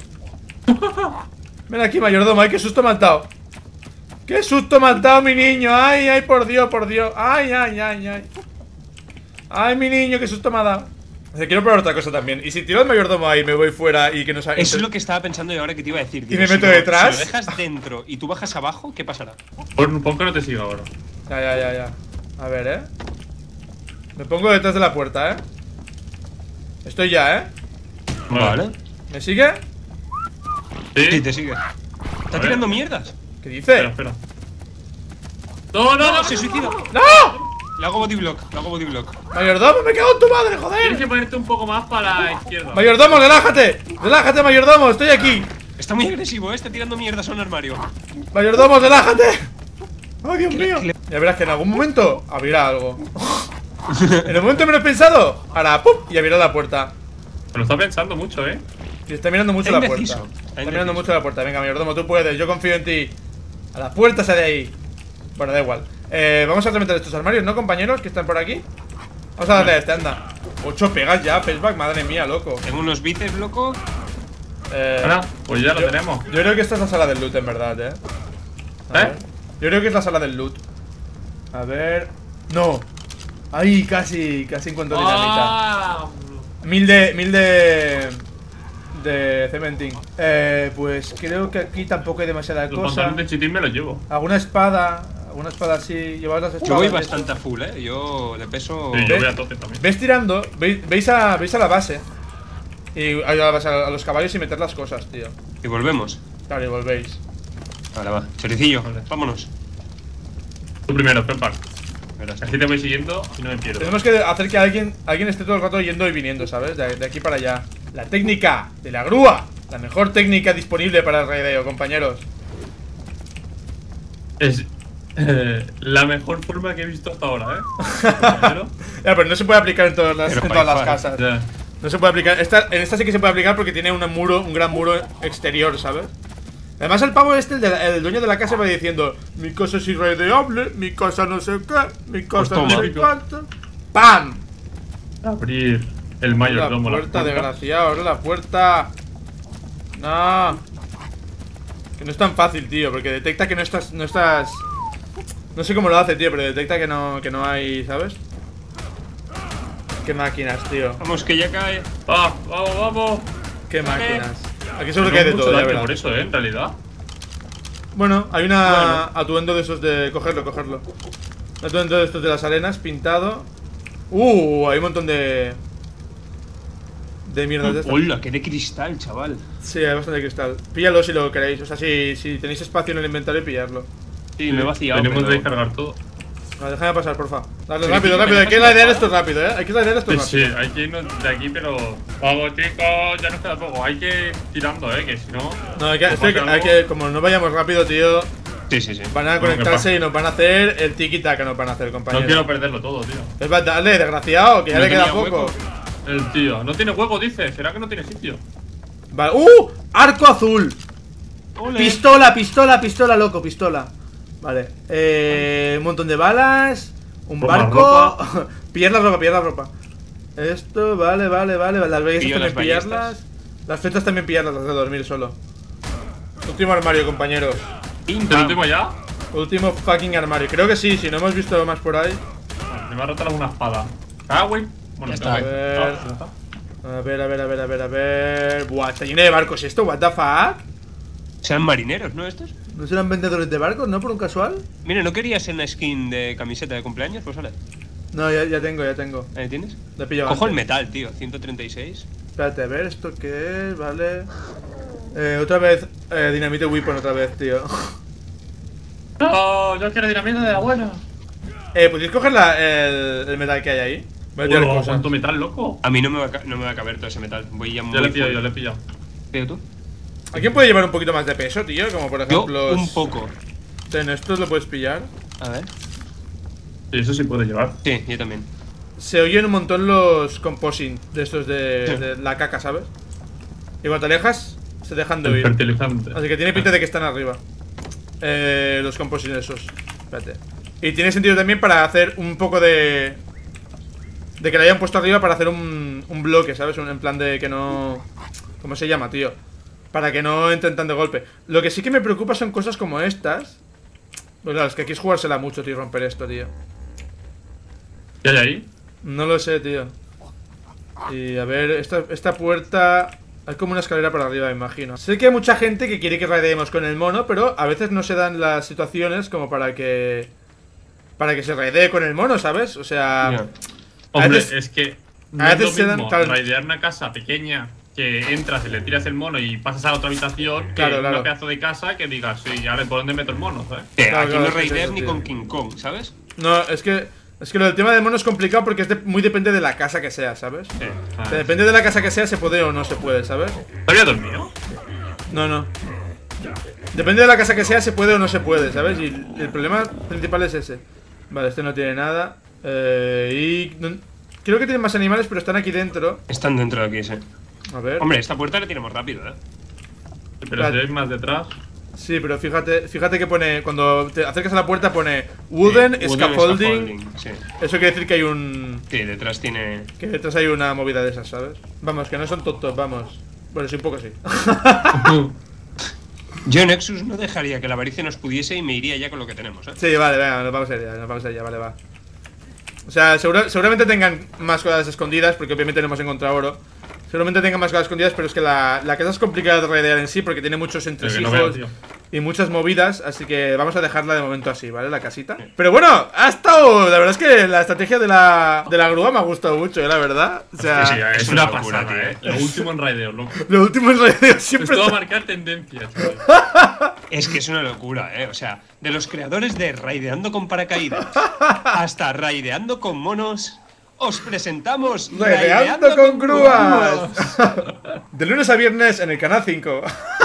Ven aquí, mayordomo. Ay, qué susto me has dado. Qué susto me has dado, mi niño. Ay, ay, por Dios, por Dios. Ay, ay, ay, ay. Ay, mi niño, qué susto me ha dado. O sea, quiero probar otra cosa también. Y si tiro el mayordomo ahí, me voy fuera y que no salga. Eso es lo que estaba pensando yo ahora que te iba a decir. me si meto lo- detrás? Si lo dejas dentro y tú bajas abajo, ¿qué pasará? Pon, pon que no te siga ahora. Ya, ya, ya, ya. A ver, eh. Me pongo detrás de la puerta, eh. Estoy ya, eh. Vale. ¿Me sigue? Sí, Sí. te sigue. Está ver. tirando mierdas. ¿Qué Espera, dice? espera. No, no, No, no. se suicida. ¡No! Le hago bodyblock, le hago bodyblock. Mayordomo, me cago en tu madre, Tienes joder. que ponerte un poco más para la izquierda. Mayordomo, relájate. Relájate, mayordomo, estoy aquí. Está muy agresivo, ¿eh? Está tirando mierdas a un armario. Mayordomo, relájate. ¡Oh, Dios mío! Ya verás que en algún momento abrirá algo. En el momento menos pensado, hará ¡pum! Y abrirá la puerta. Me lo está pensando mucho, eh. Y está mirando mucho Está la puerta. indeciso, Está, está mirando indeciso. mucho la puerta. Venga, mayordomo, tú puedes. Yo confío en ti. A la puerta sale ahí. Bueno, da igual. Eh, vamos a reventar estos armarios, ¿no, compañeros? Que están por aquí. Vamos a darle a este, anda. Ocho pegas ya, Faceback, madre mía, loco. Tengo unos bíceps, loco. Eh, Ahora, pues ya lo yo- tenemos. Yo creo que esta es la sala del loot, en verdad, eh. A ¿Eh? ver. Yo creo que es la sala del loot. A ver. No. Ahí, casi, casi encuentro dinamita. Ah, Mil de. Mil de. De cementing. Eh, pues creo que aquí tampoco hay demasiada los cosa. pantalones de chitín me los llevo. Alguna espada. Alguna espada así. Llevas las espadas. Yo voy de bastante a esto. full, ¿eh? Yo le peso. Sí, ¿Ves? yo voy a tope también. Ves tirando. Veis, veis, a, veis a la base. Y a, la base, a los caballos y meter las cosas, tío. Y volvemos. Claro, y volvéis. Vale, va. Choricillo, Vale. vámonos. Tú primero, Pepa. Verás. Así te voy siguiendo y no me pierdo. Tenemos que hacer que alguien, alguien esté todo el rato yendo y viniendo, ¿sabes? De, de aquí para allá. La técnica de la grúa. La mejor técnica disponible para el raideo, compañeros. Es eh, la mejor forma que he visto hasta ahora, ¿eh? Compañero. Ya, pero no se puede aplicar en todas las, Pero en todas by las far, casas. Ya. No se puede aplicar. Esta, en esta sí que se puede aplicar porque tiene un muro, un gran muro exterior, ¿sabes? Además el pavo este, el, de la- el dueño de la casa, va diciendo: mi casa es irraideable, mi casa no sé qué, mi casa Pues no toma. sé cuánto. ¡Pam! Abrir el La mayordomo. la puerta, desgraciado, abre la puerta. No. Que no es tan fácil, tío, porque detecta que no estás, no estás. No sé cómo lo hace, tío, pero detecta que no, que no hay, ¿sabes? Qué máquinas, tío. Vamos, que ya cae. Va, vamos, vamos. Qué máquinas. Aquí seguro No que hay de mucho todo, ya daño verás. por eso, ¿eh? En realidad. Bueno, hay una Bueno. atuendo de esos de. Cogerlo, cogerlo. Un atuendo de estos de las arenas, pintado. Uh, hay un montón de. de mierda de esta. Hola, que de cristal, chaval. Sí, hay bastante cristal. Píllalo si lo queréis. O sea, si, si tenéis espacio en el inventario, pillarlo. Sí, me he vaciado. Tenemos pero... que descargar todo. No, déjame pasar, porfa. Dale, Sí, rápido, sí, rápido. me Hay que dejas raidear pasar. esto rápido, eh. Hay que raidear esto Sí, rápido. sí, hay que irnos de aquí, pero. Vamos, chicos, ya nos queda poco. Hay que ir tirando, eh, que si no. No, hay que, nos esto hay que, falta hay algo. que- como no vayamos rápido, tío, Sí, sí, sí. van a No, conectarse ¿qué y nos van a hacer el tiki-taka, nos van a hacer, No compañeros. quiero perderlo todo, tío. Es verdad, dale, desgraciado, que ya No le queda tenía poco. hueco. El tío. No tiene huevo, dice. ¿Será que no tiene sitio? Vale. ¡Uh! Arco azul. Ole. Pistola, pistola, pistola, loco, pistola. Vale. Eh, un montón de balas. Un Ropa, barco. Pillar la ropa, pillar la ropa. Esto, vale, vale, vale. Las ballestas Pillo también las pillarlas. Las flechas también pillarlas, las de dormir solo. Último armario, compañeros. Pim, ¿El pam. último ya? Último fucking armario. Creo que sí, si no hemos visto más por ahí. Me va a rotar alguna espada. Ah, güey. Bueno, Ya tengo está. que- A ver. Ah, ya está. A ver, a ver, a ver, a ver, a ver. Buah, está lleno de barcos esto, what the fuck. Sean marineros, ¿no estos? ¿No serán vendedores de barcos, no? Por un casual. Mira, ¿no querías una skin de camiseta de cumpleaños? Pues vale. No, ya, ya tengo, ya tengo. Ahí tienes. La he pillado Cojo el antes. metal, tío. ciento treinta y seis. Espérate, a ver, ¿esto qué es? Vale. Eh, otra vez, eh, Dynamite Weapon otra vez, tío. No, yo quiero dinamita de la buena. Eh, ¿podéis coger la, el, el metal que hay ahí? Voy a tirar Oh, cosas. ¿cuánto metal, loco? A mí no me, va a, ca- no me va a caber todo ese metal. Voy ya muy Ya le he pillado, full. yo le he pillado. ¿Pero tú? ¿A quién puede llevar un poquito más de peso, tío? Como por Yo, ejemplo. un poco. Ten, estos lo puedes pillar. A ver. Sí, eso sí puede llevar. Sí, yo también. Se oyen un montón los composing de estos de, Sí. de la caca, ¿sabes? Y cuando te alejas, se dejan de El oír. fertilizante. Así que tiene pinta de que están arriba. Eh, los composing esos. Espérate. Y tiene sentido también para hacer un poco de. De que le hayan puesto arriba para hacer un, un bloque, ¿sabes? Un, en plan de que no. ¿Cómo se llama, tío? Para que no entren tan de golpe. Lo que sí que me preocupa son cosas como estas. Pues claro, es que aquí es jugársela mucho, tío, romper esto, tío. ¿Qué hay ahí? No lo sé, tío. Y a ver, esta, esta puerta. Hay como una escalera para arriba, me imagino. Sé que hay mucha gente que quiere que raideemos con el mono, pero a veces no se dan las situaciones como para que. Para que se raidee con el mono, ¿sabes? O sea. Ya. Hombre, veces- es que. a No es veces lo se dan mismo tal- raidear una casa pequeña que entras y le tiras el mono y pasas a la otra habitación. Claro, que claro. una pedazo de casa que digas, sí, ahora por dónde meto el mono, ¿sabes? Eh, Claro, aquí claro, no es que es raideas eso, ni tío. con King Kong, ¿sabes? No, es que. Es que lo del tema del mono es complicado porque es de- muy depende de la casa que sea, ¿sabes? Sí. Ah, O sea, depende de la casa que sea, se puede o no se puede, ¿sabes? ¿No había dormido? No, no. Depende de la casa que sea, se puede o no se puede, ¿sabes? Y el problema principal es ese. Vale, este no tiene nada. Eh, y. no- creo que tienen más animales, pero están aquí dentro. Están dentro de aquí, sí. A ver. Hombre, esta puerta la tiramos rápido, ¿eh? Pero Vale. si hay más detrás. Sí, pero fíjate, fíjate que pone. Cuando te acercas a la puerta pone Wooden, Sí, Scaffolding. Sí. Eso quiere decir que hay un. Sí, detrás tiene. Que detrás hay una movida de esas, ¿sabes? Vamos, que no son tontos, vamos. Bueno, sí, un poco sí. Yo en Nexus no dejaría que la avaricia nos pudiese y me iría ya con lo que tenemos, ¿eh? Sí, vale, venga, nos vamos a ir ya, nos vamos a ir ya, vale, va. O sea, segura- seguramente tengan más cosas escondidas, porque obviamente no hemos encontrado oro. Seguramente tengan más cosas escondidas, pero es que la, la casa es complicada de raidear en sí, porque tiene muchos que no entresijos veo, tío. y muchas movidas, así que vamos a dejarla de momento así, ¿vale? La casita. Pero bueno, ha estado. La verdad es que la estrategia de la, de la grúa me ha gustado mucho, ¿eh? La verdad. O sea, Sí, sí, es, es una, una locura, pasada, tío. eh. Lo último en raideo, loco. lo último en raideo siempre. Esto va a está- marcar tendencias, tío. Es que es una locura, ¿eh? O sea, de los creadores de Raideando con paracaídas hasta Raideando con monos, os presentamos Raideando con grúas. De lunes a viernes en el canal cinco.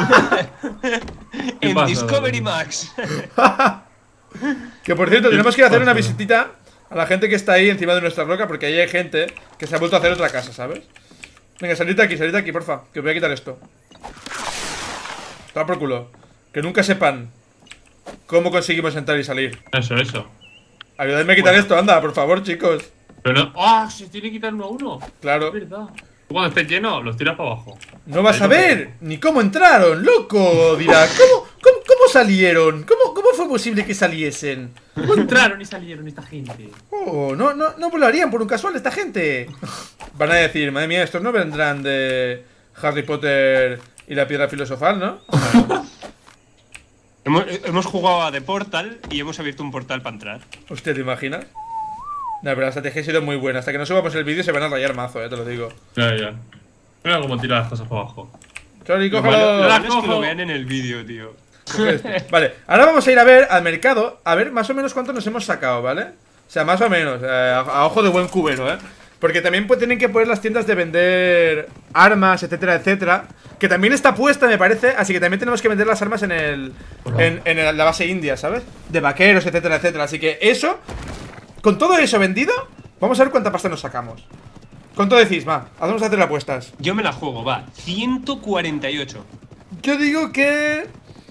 en pasa, Discovery David? Max. Que por cierto, tenemos que ir a hacer una pasa? visitita a la gente que está ahí encima de nuestra roca, porque ahí hay gente que se ha vuelto a hacer otra casa, ¿sabes? Venga, salid de aquí, salid de aquí, porfa, que os voy a quitar esto. Toma por culo. Que nunca sepan cómo conseguimos entrar y salir. Eso, eso. Ayudadme a quitar esto, anda, por favor, chicos. Pero no. ¡Ah! Se tiene que quitar uno a uno. Claro. Es verdad. Tú cuando estés lleno, los tiras para abajo. No vas Ahí a lo ver ni cómo entraron, loco. Dirá, ¿cómo, cómo, cómo salieron? ¿Cómo, ¿Cómo fue posible que saliesen? ¿Cómo entraron y salieron esta gente? Oh, no, no, no volarían por un casual esta gente. Van a decir, madre mía, estos no vendrán de Harry Potter y la piedra filosofal, ¿no? hemos, hemos jugado a The Portal y hemos abierto un portal para entrar. Hostia, ¿te imaginas? No, pero la estrategia ha sido muy buena. Hasta que no subamos el vídeo se van a rayar mazo, eh, te lo digo. Ya, ya. Mira cómo tira las cosas para abajo. Chori, Lo cógelo. malo, lo malo es que cojo. lo vean en el vídeo, tío. Coge este. Vale, ahora vamos a ir a ver al mercado, a ver más o menos cuánto nos hemos sacado, ¿vale? O sea, más o menos, eh, a, a ojo de buen cubero, ¿eh? Porque también pues, tienen que poner las tiendas de vender armas, etcétera, etcétera. Que también está puesta, me parece. Así que también tenemos que vender las armas en el en, en el- la base india, ¿sabes? De vaqueros, etcétera, etcétera. Así que eso, con todo eso vendido, vamos a ver cuánta pasta nos sacamos. ¿Cuánto decís, va? Vamos a hacer apuestas. Yo me la juego, va. ciento cuarenta y ocho. Yo digo que...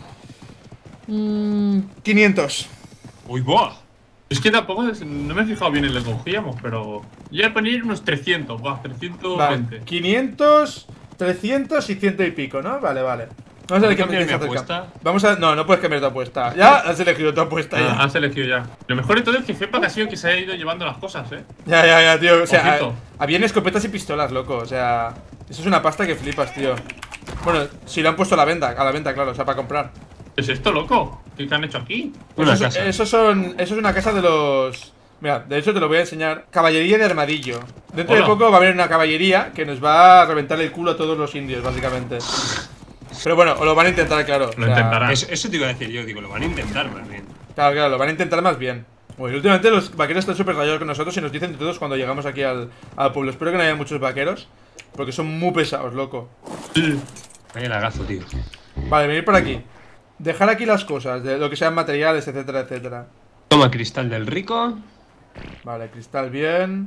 mm, quinientos. Uy, buah. Es que tampoco es- no me he fijado bien en lo que cogíamos, pero. Yo voy a poner unos trescientos, va, trescientos veinte. Vale, quinientos, trescientos y ciento y pico, ¿no? Vale, vale. Vamos a ver qué me ¿Puedo cambiar tienes mi acerca. apuesta? Vamos a... No, no puedes cambiar tu apuesta. Ya has elegido tu apuesta Ah, ya. has elegido ya. Lo mejor de todo es que sepa que ha sido que se ha ido llevando las cosas, eh. Ya, ya, ya, tío. O sea, Ojito. a- habían escopetas y pistolas, loco. O sea, eso es una pasta que flipas, tío. Bueno, si lo han puesto a la venta, a la venta, claro, o sea, para comprar. ¿Qué es esto, loco? ¿Qué te han hecho aquí? Una Eso, casa. eso son, eso es una casa de los... Mira, de hecho te lo voy a enseñar. Caballería de armadillo. Dentro Hola. de poco va a haber una caballería que nos va a reventar el culo a todos los indios, básicamente. Pero bueno, o lo van a intentar, claro. Lo o sea, intentarán. Eso, eso te iba a decir yo, digo, lo van a intentar más bien. Claro, claro, lo van a intentar más bien. Bueno, últimamente los vaqueros están súper rayados con nosotros y nos dicen de todos cuando llegamos aquí al, al pueblo. Espero que no haya muchos vaqueros, porque son muy pesados, loco. Sí. Vaya lagazo, tío. Vale, venir por aquí. Dejar aquí las cosas, de lo que sean materiales, etcétera, etcétera. Toma cristal del rico. Vale, cristal bien.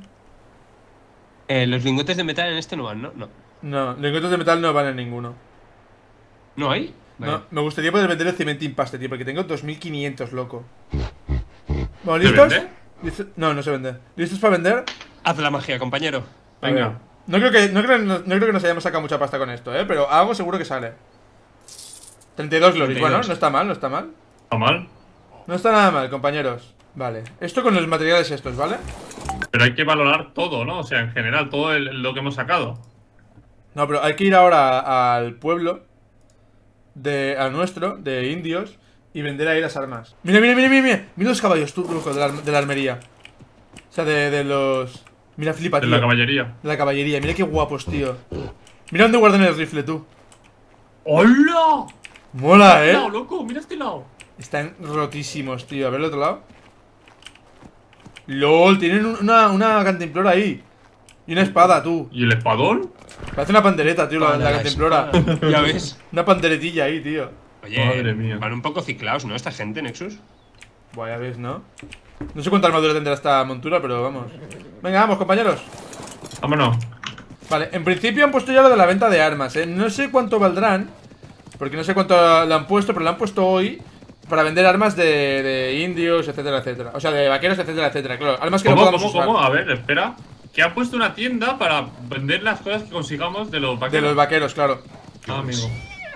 Eh, los lingotes de metal en este no van, ¿no? No. No, lingotes de metal no van en ninguno. ¿No hay? Vale. No, me gustaría poder vender el cementín paste, tío, porque tengo dos mil quinientos, loco. Bueno, ¿Se ¿listos? vende? ¿Listos? No, no se vende. ¿Listos para vender? Haz la magia, compañero. A ver. Venga. No creo, que, no, creo, no, no creo que nos hayamos sacado mucha pasta con esto, ¿eh? Pero algo seguro que sale. treinta y dos glories. treinta y dos. Bueno, no está mal, no está mal. ¿Está mal? No está nada mal, compañeros. Vale. Esto con los materiales estos, ¿vale? Pero hay que valorar todo, ¿no? O sea, en general, todo el- lo que hemos sacado. No, pero hay que ir ahora al pueblo de, al nuestro, de indios, y vender ahí las armas. Mira, mira, mira, mira, mira. Mira los caballos, tú, loco, de la, de la armería. O sea, de, de los... Mira, flipa, De tío. la caballería. De la caballería. Mira qué guapos, tío. Mira dónde guardan el rifle, tú. ¡Hola! Mola, Mira este lado, eh. loco, mira este lado. Están rotísimos, tío. A ver el otro lado. LOL, tienen un- una, una cantimplora ahí. Y una espada, tú. ¿Y el espadón? Parece una pandereta, tío, la, Para la la cantimplora. espada. Ya ves. Una panderetilla ahí, tío. Oye, Madre mía. van un poco ciclados, ¿no? Esta gente, Nexus. Buah, ya ves, ¿no? No sé cuánta armadura tendrá esta montura, pero vamos. Venga, vamos, compañeros. Vámonos. Vale, en principio han puesto ya lo de la venta de armas, ¿eh? No sé cuánto valdrán, porque no sé cuánto le han puesto, pero lo han puesto hoy para vender armas de, de indios, etcétera, etcétera. O sea, de vaqueros, etcétera, etcétera. Claro, armas que no ¿Cómo, podamos cómo, usar. cómo? A ver, espera. Que han puesto una tienda para vender las cosas que consigamos de los De vaqueros. los vaqueros, claro. Ah, amigo.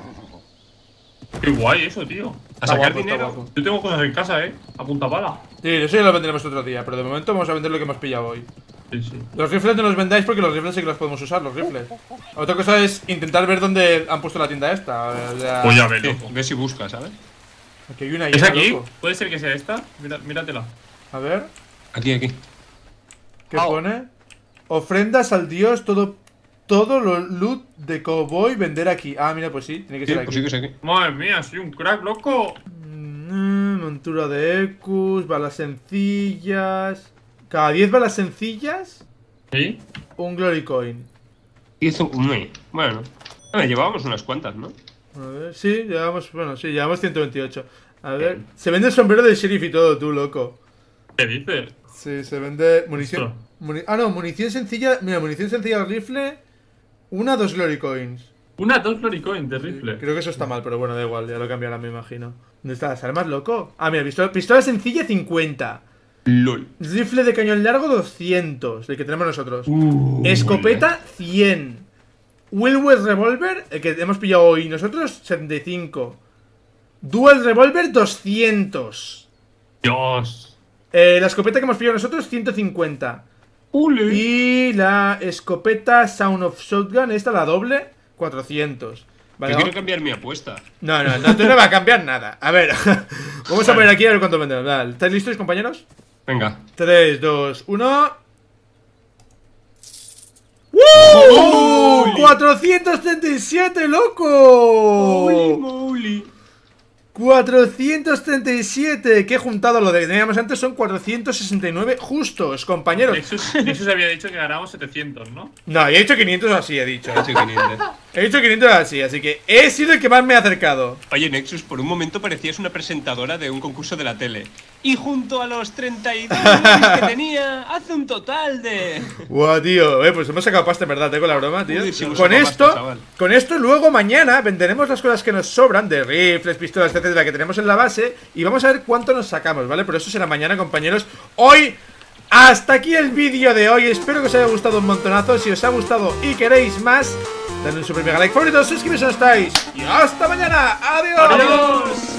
Qué guay eso, tío. A Está sacar guapo, está dinero. guapo. Yo tengo cosas en casa, eh. A punta pala. Sí, eso ya lo venderemos otro día, pero de momento vamos a vender lo que hemos pillado hoy. Sí, sí. Los rifles no los vendáis porque los rifles sí que los podemos usar, los rifles. Otra cosa es intentar ver dónde han puesto la tienda esta. O sea, Pues ya ves, Sí, loco. ve si busca, ¿sabes? aquí hay una ¿Es llena, aquí? loco. ¿Puede ser que sea esta? Mira, míratela. A ver, Aquí, aquí. ¿qué Au. pone? Ofrendas al dios, todo todo lo loot de cowboy vender aquí. Ah, mira, pues sí, tiene que Sí, ser pues aquí. sí que es aquí. Madre mía, soy un crack, loco. Mm, montura de Ecus, balas sencillas. Cada diez balas sencillas, ¿Sí? un Glory Coin. Hizo un me. Bueno. Bueno, llevábamos unas cuantas, ¿no? A ver, sí, llevamos, bueno, sí, llevamos ciento veintiocho. A ver, se vende el sombrero de sheriff y todo, tú, loco. ¿Qué dices? Sí, se vende munición. Ostras. muni- ah, no, munición sencilla. Mira, munición sencilla al rifle. Una, dos Glory Coins. Una, dos Glory Coins de rifle. Creo que eso está mal, pero bueno, da igual, ya lo cambiarán, me imagino. ¿Dónde están las armas, loco? Ah, mira, pistola, pistola sencilla cincuenta. LOL. Rifle de cañón largo doscientos, el que tenemos nosotros. Uh, Escopeta cien. Wilwell Revolver, el que hemos pillado hoy nosotros, setenta y cinco. Dual Revolver doscientos. Dios. Eh, la escopeta que hemos pillado nosotros, ciento cincuenta. Ule. Y la escopeta Sound of Shotgun, esta la doble, cuatrocientos. Vale, Yo ¿no? quiero cambiar mi apuesta. No, no, no, tú no va a cambiar nada. A ver, vamos a poner aquí a ver cuánto vendemos. Vale, ¿estáis listos, compañeros? Venga. tres, dos, uno. ¡Uh! ¡cuatrocientos treinta y siete, loco! ¡Holy moly! cuatrocientos treinta y siete. Que he juntado lo de que teníamos antes. Son cuatrocientos sesenta y nueve justos, compañeros. Nexus, Nexus había dicho que ganábamos setecientos, ¿no? No, he dicho quinientos así, he dicho. He dicho quinientos. He dicho quinientos así, así que he sido el que más me ha acercado. Oye, Nexus, por un momento parecías una presentadora de un concurso de la tele. Y junto a los treinta y dos que tenía, hace un total de... Buah, tío, eh, pues hemos sacado pasta, en verdad, tengo la broma, tío. Uy, sí, hemos Con sacado esto, pasta, chaval. con esto luego mañana venderemos las cosas que nos sobran de rifles, pistolas, etcétera, que tenemos en la base. Y vamos a ver cuánto nos sacamos, ¿vale? Pero eso será mañana, compañeros. Hoy, hasta aquí el vídeo de hoy. Espero que os haya gustado un montonazo. Si os ha gustado y queréis más, dadle un super mega like favorito, suscribiros si no estáis. Y hasta mañana. ¡Adiós! ¡Adiós!